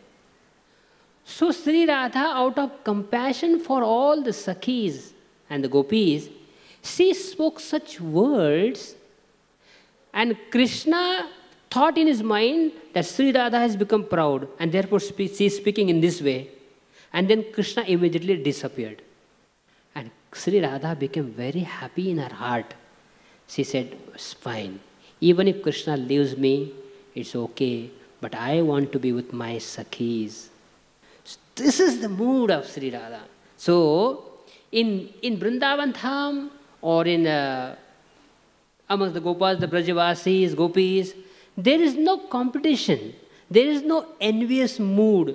So Sri Radha, out of compassion for all the sakhis and the gopis, she spoke such words, and Krishna thought in his mind that Sri Radha has become proud, and therefore she is speaking in this way. And then Krishna immediately disappeared. And Sri Radha became very happy in her heart. She said, it's fine. Even if Krishna leaves me, it's okay, but I want to be with my sakhis. This is the mood of Sri Radha. So, in Vrindavan Dham, or in amongst the Gopas, the Brajavasis, Gopis, there is no competition. There is no envious mood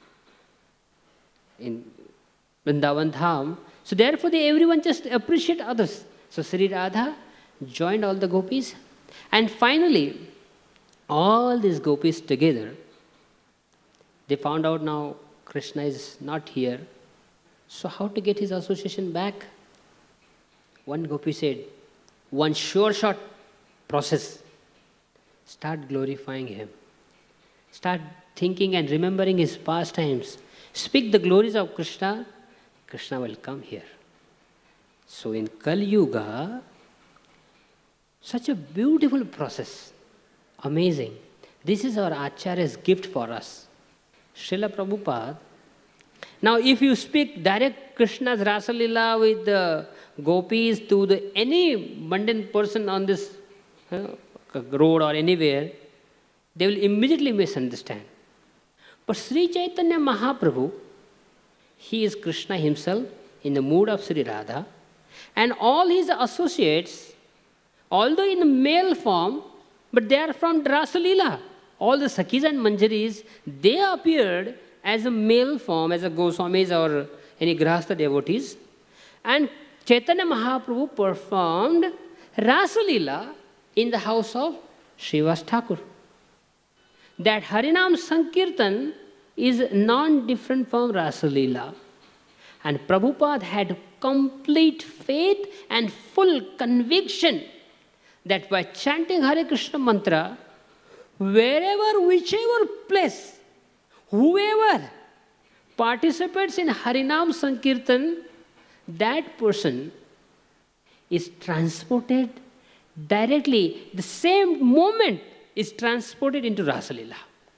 in Vrindavan Dham. So therefore, everyone just appreciate others. So Sri Radha joined all the gopis. And finally, all these gopis together, they found out now Krishna is not here. So how to get his association back? One gopi said, one sure shot process. Start glorifying him. Start thinking and remembering his pastimes. Speak the glories of Krishna. Krishna will come here. So in Kali Yuga, such a beautiful process. Amazing. This is our Acharya's gift for us. Srila Prabhupada. Now if you speak direct Krishna's Rasa Leela with the gopis to any mundane person on this road or anywhere, they will immediately misunderstand. But Sri Chaitanya Mahaprabhu, he is Krishna himself in the mood of Sri Radha, and all his associates, although in male form, but they are from Rasa Leela. All the Sakhis and Manjaris, they appeared as a male form, as a Goswamis or any Grahastha devotees. And Chaitanya Mahaprabhu performed Rasa Leela in the house of Srivas Thakur. That Harinam Sankirtan is non-different from Rasa Leela. And Prabhupada had complete faith and full conviction that by chanting Hare Krishna mantra, wherever, whichever place, whoever participates in Harinam Sankirtan, that person is transported directly, the same moment is transported into Rasa Leela.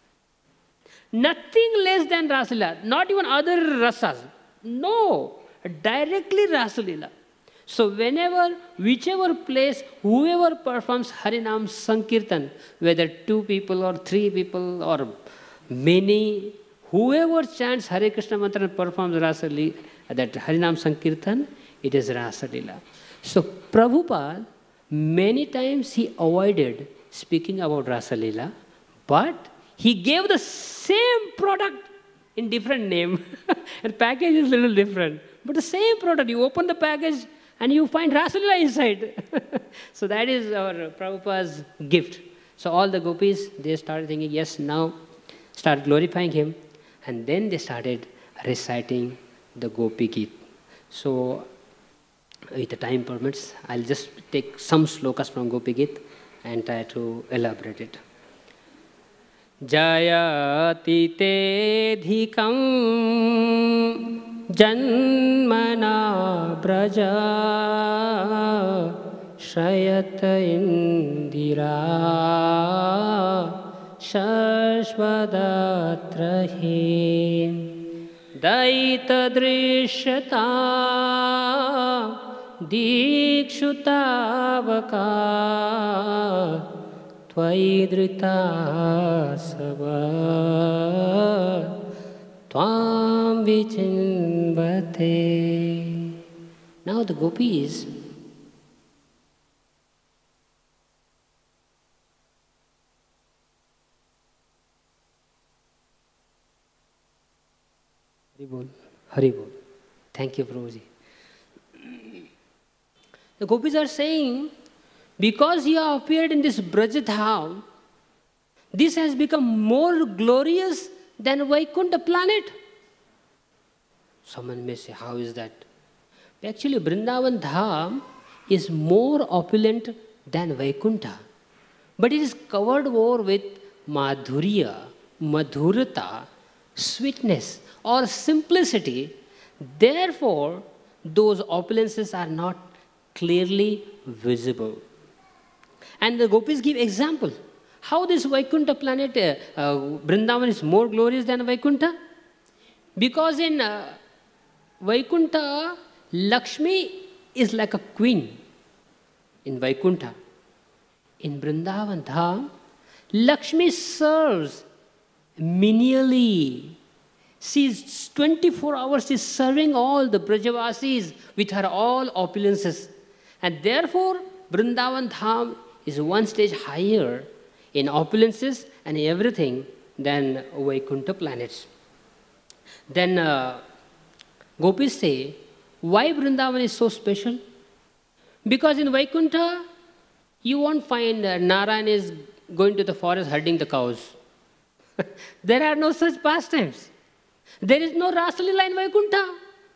Nothing less than Rasa Leela, not even other rasas. No, directly Rasa Leela. So whenever, whichever place, whoever performs Harinam Sankirtan, whether 2 people or 3 people or many, whoever chants Hare Krishna mantra and performs Rasa Leela, that Harinam Sankirtan, it is Rasa Leela. So Prabhupada, many times he avoided speaking about Rasa Leela, but he gave the same product in different name. And package is a little different. But the same product, you open the package and you find Rasa Leela inside. So that is our Prabhupada's gift. So all the gopis, they started thinking, yes, now start glorifying him. And then they started reciting the Gopi Geet. So if the time permits, I'll just take some slokas from Gopi Geet and try to elaborate it. जयति तेऽधिकं जन्मना व्रज शयत इन्दिरा शश्वदत्र हि दयितदृश्यता दीक्षुतावका त्वयि धृता सब त्वां विचिन्वते. Now the gopis Haribol, Haribol. Thank you, Prabhuji. The gopis are saying, because you have appeared in this Brajadham, this has become more glorious than Vaikuntha planet. Someone may say, how is that? Actually, Vrindavan Dham is more opulent than Vaikuntha. But it is covered over with madhurya, madhurata, sweetness or simplicity. Therefore, those opulences are not clearly visible. And the gopis give example. How this Vaikuntha planet, Vrindavan is more glorious than Vaikuntha? Because in Vaikuntha, Lakshmi is like a queen in Vaikuntha. In Vrindavan Dham, Lakshmi serves menially. She is 24 hours, she is serving all the Brajavasis with her all opulences. And therefore, Vrindavan Dham is one stage higher in opulences and everything than Vaikuntha planets. Then gopis say, why Vrindavan is so special? Because in Vaikuntha, you won't find Narayan is going to the forest herding the cows. There are no such pastimes. There is no Rasalila in Vaikuntha.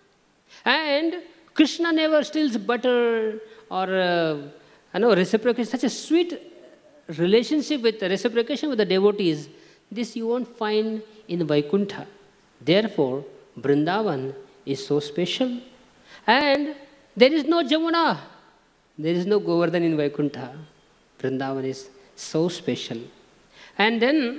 And Krishna never steals butter or reciprocation. Such a sweet relationship with reciprocation with the devotees. This you won't find in Vaikuntha. Therefore, Vrindavan is so special. And there is no Jamuna. There is no Govardhan in Vaikuntha. Vrindavan is so special. And then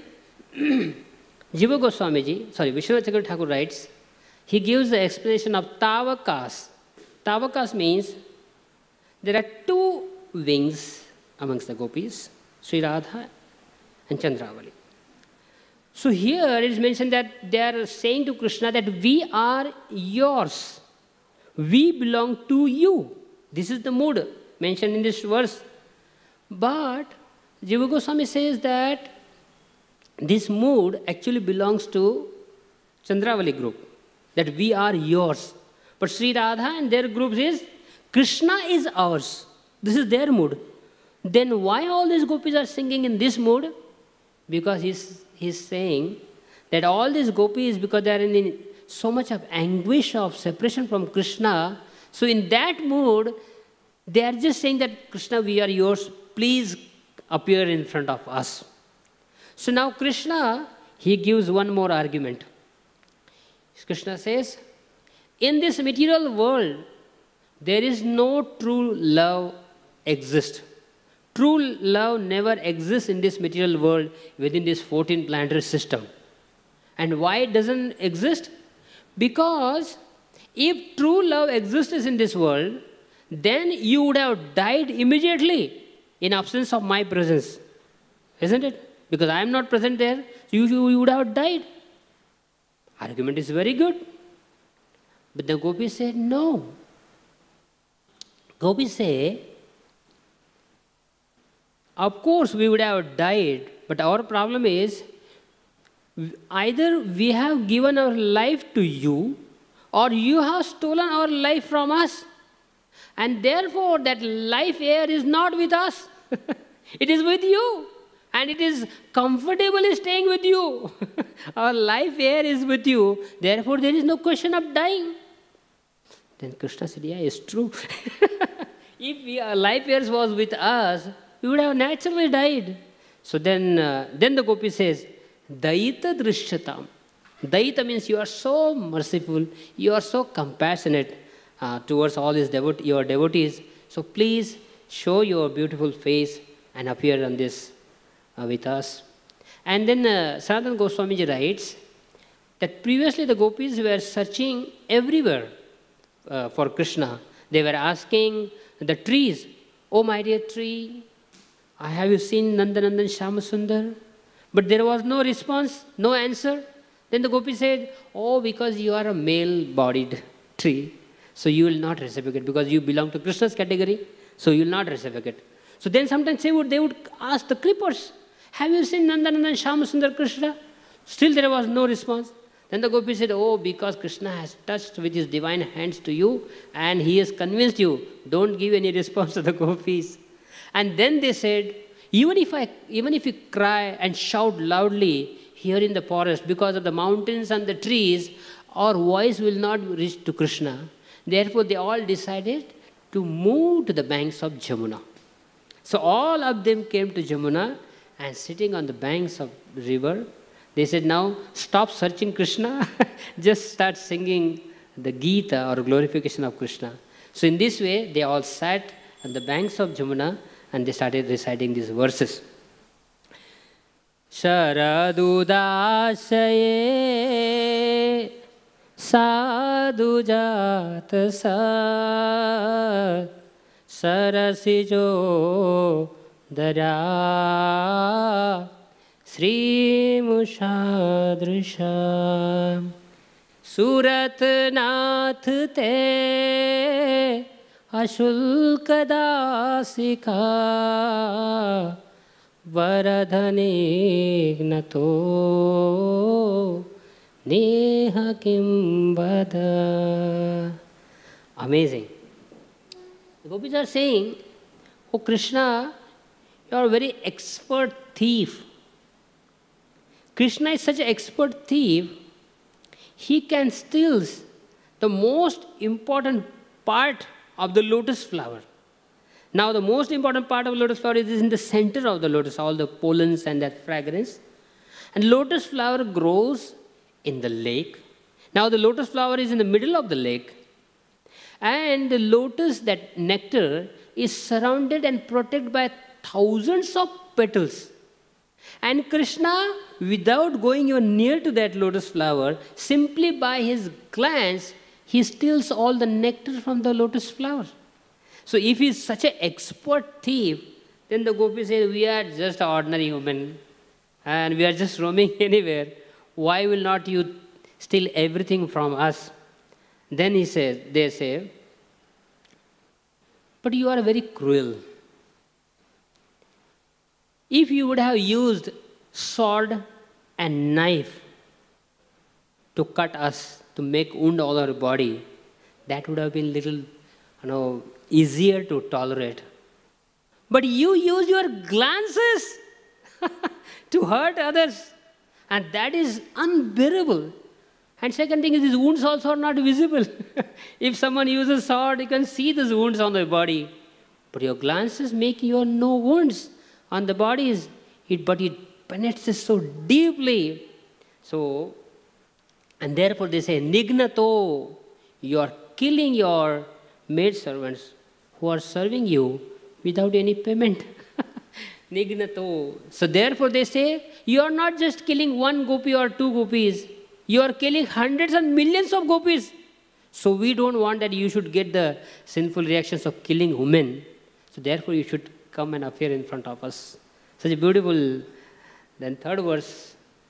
Jiva Goswamiji, Vishwanath Chakravarti Thakur writes, he gives the explanation of Tavakas. Tavakas means there are two wings amongst the gopis, Sri Radha and Chandravali. So here it is mentioned that they are saying to Krishna that we are yours. We belong to you. This is the mood mentioned in this verse. But Jiva Goswami says that this mood actually belongs to Chandravali group, that we are yours. But Sri Radha and their group is, Krishna is ours. This is their mood. Then why all these gopis are singing in this mood? Because he's saying that all these gopis, because they are in so much of anguish of separation from Krishna, so in that mood, they are just saying that, Krishna, we are yours, please appear in front of us. So now Krishna, he gives one more argument. Krishna says, in this material world, there is no true love exists. True love never exists in this material world within this 14 planetary system. And why it doesn't exist? Because if true love exists in this world, then you would have died immediately in absence of my presence. Isn't it? Because I am not present there, you would have died. Argument is very good. But the gopis said, no. Gopis say, of course we would have died, but our problem is, either we have given our life to you, or you have stolen our life from us. And therefore that life air is not with us. It is with you. And it is comfortably staying with you. Our life air is with you. Therefore, there is no question of dying. Then Krishna said, yeah, it's true. If our life air was with us, we would have naturally died. So then the gopi says, Daita drishyatam. Daita means you are so merciful, you are so compassionate towards all your devotees. So please show your beautiful face and appear on this with us. And then Sanatana Goswami writes that previously the gopis were searching everywhere for Krishna. They were asking the trees, "Oh my dear tree, have you seen Nandanandan Shyamasundar?" But there was no response, no answer. Then the gopi said, "Oh, because you are a male-bodied tree, so you will not reciprocate because you belong to Krishna's category, so you will not reciprocate." So then sometimes they would ask the creepers, "Have you seen Nandanandan Shyamasundar Krishna?" Still there was no response. Then the gopi said, "Oh, because Krishna has touched with his divine hands to you and he has convinced you, don't give any response to the gopis." And then they said, even if you cry and shout loudly here in the forest because of the mountains and the trees, our voice will not reach to Krishna. Therefore, they all decided to move to the banks of Jamuna. So all of them came to Jamuna and sitting on the banks of the river, they said, "Now stop searching Krishna, just start singing the Gita or glorification of Krishna." So in this way, they all sat on the banks of Jamuna and they started reciting these verses. Sharadudasaye sadhujata sat sarasijo dara Srimushadrisha Suratnath te Ashulkadasika Varadhanignato Neha Kimbada. Amazing. The gopis are saying, "Oh Krishna, you are a very expert thief. Krishna is such an expert thief, he can steal the most important part of the lotus flower." Now the most important part of the lotus flower is in the center of the lotus, all the pollens and that fragrance. And lotus flower grows in the lake. Now the lotus flower is in the middle of the lake. And the lotus, that nectar, is surrounded and protected by thousands of petals. And Krishna, without going even near to that lotus flower, simply by his glance, he steals all the nectar from the lotus flower. So if he is such an expert thief, then the gopis say, "We are just ordinary human and we are just roaming anywhere. Why will not you steal everything from us?" Then they say, "But you are very cruel. If you would have used sword and knife to cut us, to make wound all our body, that would have been little, easier to tolerate. But you use your glances to hurt others, and that is unbearable. And second thing is, these wounds also are not visible. If someone uses sword, you can see these wounds on their body. But your glances make no wounds on the bodies, but it penetrates so deeply." So, and therefore they say, "Nignato," you are killing your maidservants who are serving you without any payment. Nignato. So therefore they say, you are not just killing one gopi or two gopis, you are killing hundreds and millions of gopis. So we don't want that you should get the sinful reactions of killing women. So therefore you should come and appear in front of us. Such a beautiful. Then third verse,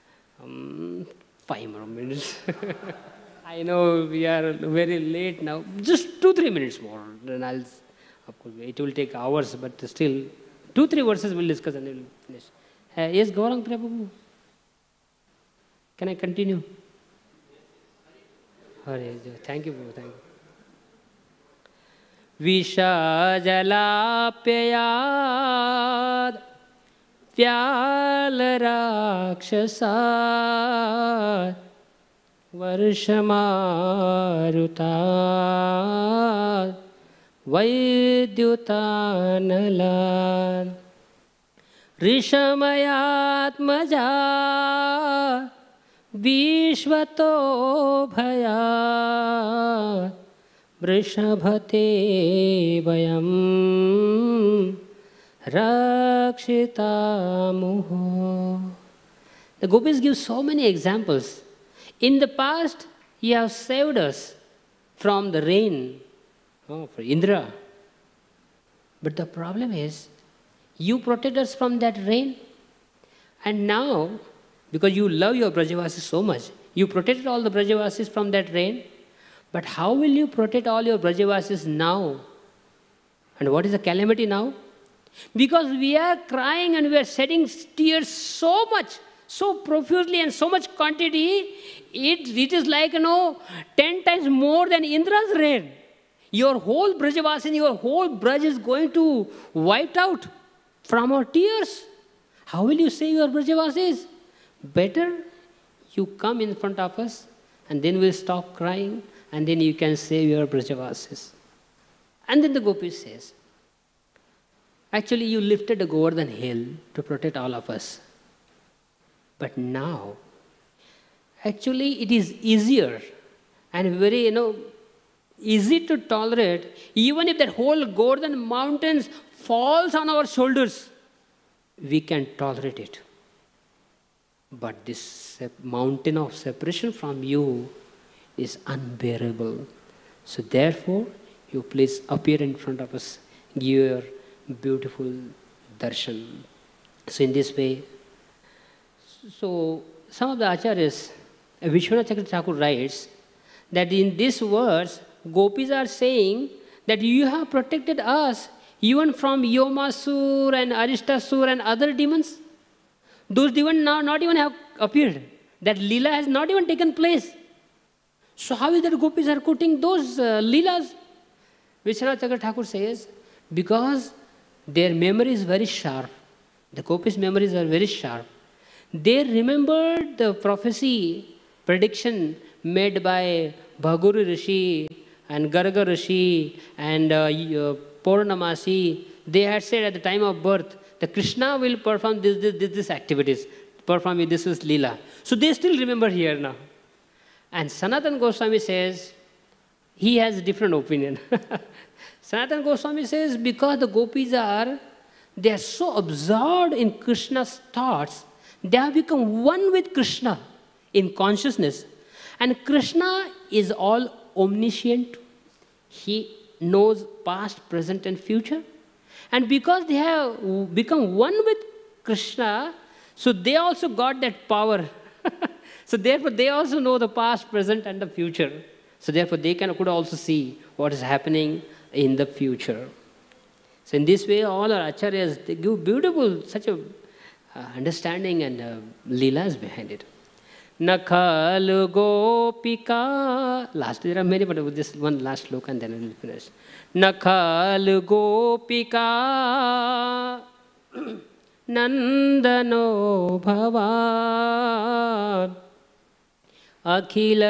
5 more minutes. I know we are very late now. Just 2-3 minutes more. Then of course, it will take hours, but still 2-3 verses we'll discuss and we'll finish. Yes, Gaurang Prabhu. Can I continue? Thank you, Prabhu. Thank you. Vishajalapyayad Vyalarakshasad Varshamarutad Vaidyutanalad ऋषमयात्मजा विश्वतो भया वृषभते वयं rakshitamuho. The gopis give so many examples. In the past, you have saved us from the rain, for Indra. But the problem is, you protect us from that rain. And now, because you love your Brajavasis so much, you protected all the Brajavasis from that rain. But how will you protect all your Brajavasis now? And what is the calamity now? Because we are crying and we are shedding tears so much, so profusely and so much quantity, it is like, 10 times more than Indra's rain. Your whole Brajavasis, your whole Braj is going to wiped out from our tears. How will you save your Brajavasis? Better you come in front of us and then we'll stop crying and then you can save your Brajavasis. And then the Gopi says, actually you lifted the Govardhan hill to protect all of us. But now, actually it is easier and very, easy to tolerate, even if that whole Govardhan mountains falls on our shoulders, we can tolerate it. But this mountain of separation from you is unbearable. So therefore, you please appear in front of us, give your beautiful darshan. So in this way, so some of the acharyas, Vishwanath Chakravarti Thakur writes that in this verse, gopis are saying that you have protected us even from Yomasur and Aristasur and other demons. Those demons now not even have appeared. That Leela has not even taken place. So how is that gopis are quoting those Leelas? Vishwanath Chakravarti Thakur says, because their memory is very sharp. The gopis' memories are very sharp. They remembered the prophecy, prediction made by Bhaguru Rishi and Garga Rishi and Purnamasi. They had said at the time of birth that Krishna will perform this activities, perform this is Leela. So they still remember here now. And Sanatana Goswami says, he has a different opinion. Sanatana Goswami says, because the gopis they are so absorbed in Krishna's thoughts, they have become one with Krishna in consciousness. And Krishna is all omniscient. He knows past, present and future. And because they have become one with Krishna, so they also got that power. So therefore they also know the past, present and the future. So therefore they could also see what is happening in the future. So in this way all our acharyas, they give beautiful, such a understanding and leelas behind it. Nakhal Gopika. Last, there are many, but this one last sloka and then we will finish. Nakhal Gopika Nandano Bhava Akhila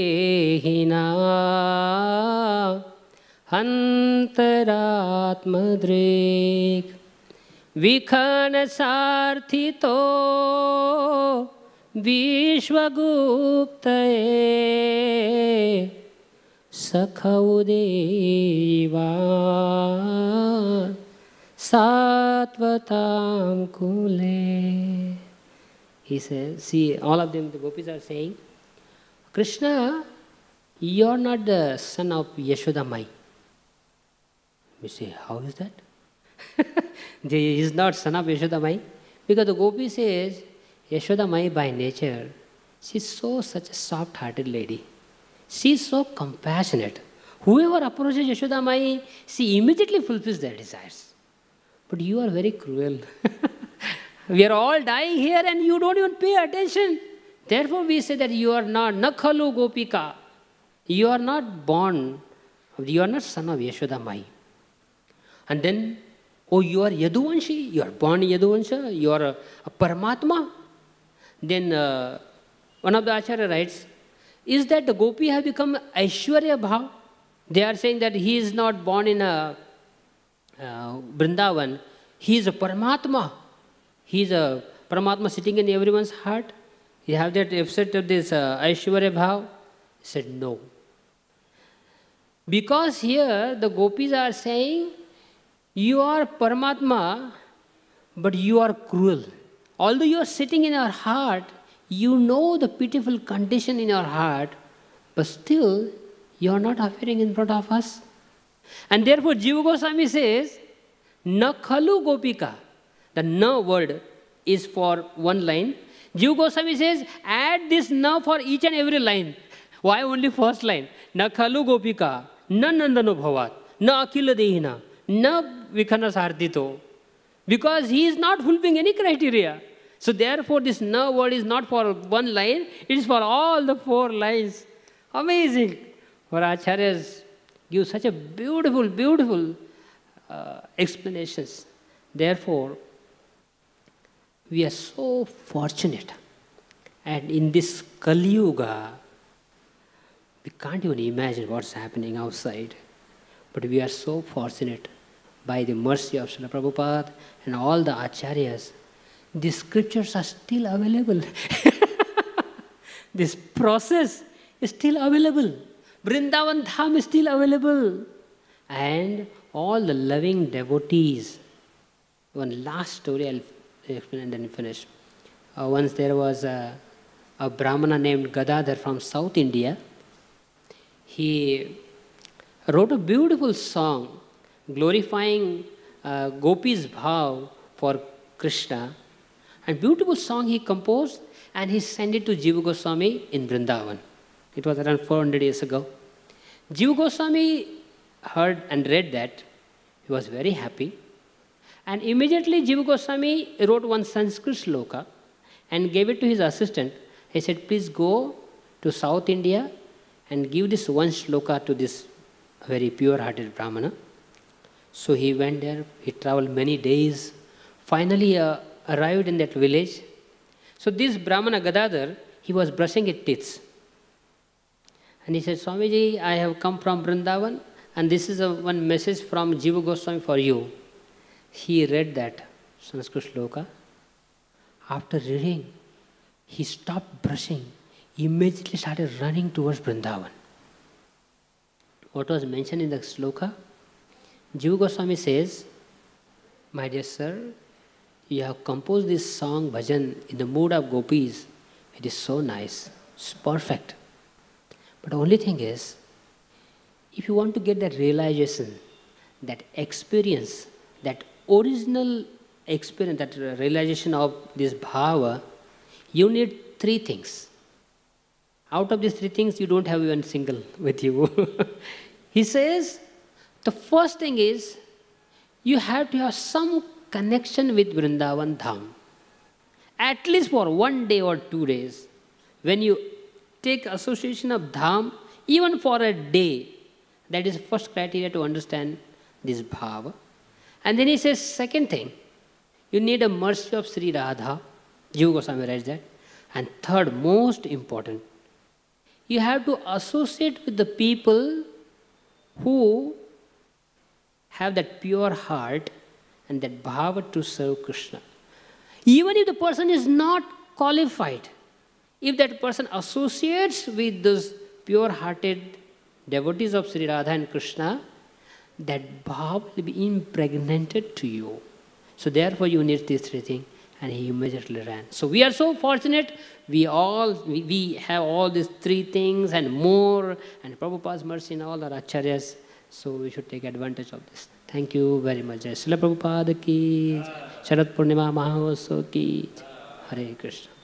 Dehina Hantaratmadrik Vikhana Sarthito Vishwaguptaye Sakhaudeva Satvatam Kule. He says, see, all of them, the gopis are saying, Krishna, you are not the son of Yashoda Mai. We say, how is that? He is not son of Yashoda Mai. Because the gopi says, Yashoda Mai by nature, she is such a soft-hearted lady. She is so compassionate. Whoever approaches Yashoda Mai, she immediately fulfills their desires. But you are very cruel. We are all dying here and you don't even pay attention. Therefore we say that you are not Nakhalu Gopika. You are not born, you are not son of Yashoda Mai. And then, oh, you are Yaduvanshi, you are born Yaduvansha, you are a Paramatma. Then one of the Acharya writes, is that the Gopi have become Aishwarya Bhav? They are saying that he is not born in a Vrindavan, he is a Paramatma. He's a Paramatma sitting in everyone's heart. You have that upset of this Aishwarya Bhav? He said, no. Because here the gopis are saying, you are Paramatma, but you are cruel. Although you are sitting in our heart, you know the pitiful condition in our heart, but still you are not appearing in front of us. And therefore Jiva Goswami says, na khalu gopika. The na word is for one line. Jiva Goswami says, add this na for each and every line. Why only first line? Na khalu gopika, na nandano bhavat, na akila dehina, na vikhana sardito. Because he is not fulfilling any criteria. So therefore this na word is not for one line, it is for all the 4 lines. Amazing. Our acharyas give such a beautiful, beautiful explanations. Therefore, we are so fortunate. And in this Kali Yuga, we can't even imagine what's happening outside. But we are so fortunate by the mercy of Srila Prabhupada and all the acharyas. These scriptures are still available. This process is still available. Vrindavan Dham is still available. And all the loving devotees. One last story I'll explain and then finish. Once there was a Brahmana named Gadadhar from South India. He wrote a beautiful song glorifying Gopi's bhav for Krishna. And beautiful song he composed and he sent it to Jiva Goswami in Vrindavan. It was around 400 years ago. Jiva Goswami heard and read that. He was very happy. And immediately Jiva Goswami wrote one Sanskrit shloka and gave it to his assistant. He said, please go to South India and give this one shloka to this very pure-hearted Brahmana. So he went there, he traveled many days, finally arrived in that village. So this Brahmana Gadadhar, he was brushing his teeth. And he said, Swamiji, I have come from Vrindavan and this is one message from Jiva Goswami for you. He read that Sanskrit shloka. After reading, he stopped brushing, immediately started running towards Vrindavan. What was mentioned in the shloka? Jiva Goswami says, my dear sir, you have composed this song, bhajan, in the mood of gopis. It is so nice, it's perfect. But the only thing is, if you want to get that realization, that experience, that original experience, that realization of this bhava, you need 3 things. Out of these 3 things, you don't have even single with you. He says, the first thing is, you have to have some connection with Vrindavan Dham. At least for 1 day or 2 days. When you take association of Dham, even for a day, that is the first criteria to understand this bhava. And then he says, second thing, you need a mercy of Sri Radha. Jiva Goswami writes that. And third, most important, you have to associate with the people who have that pure heart and that bhava to serve Krishna. Even if the person is not qualified, if that person associates with those pure-hearted devotees of Sri Radha and Krishna, that bhava will be impregnated to you. So therefore you need these 3 things. And he immediately ran. So we are so fortunate, we have all these 3 things and more, and Prabhupada's mercy in all our acharyas, so we should take advantage of this. Thank you very much. Jai Srila Prabhupada ki, Sharat Purnima Mahotsav ki, Hare Krishna.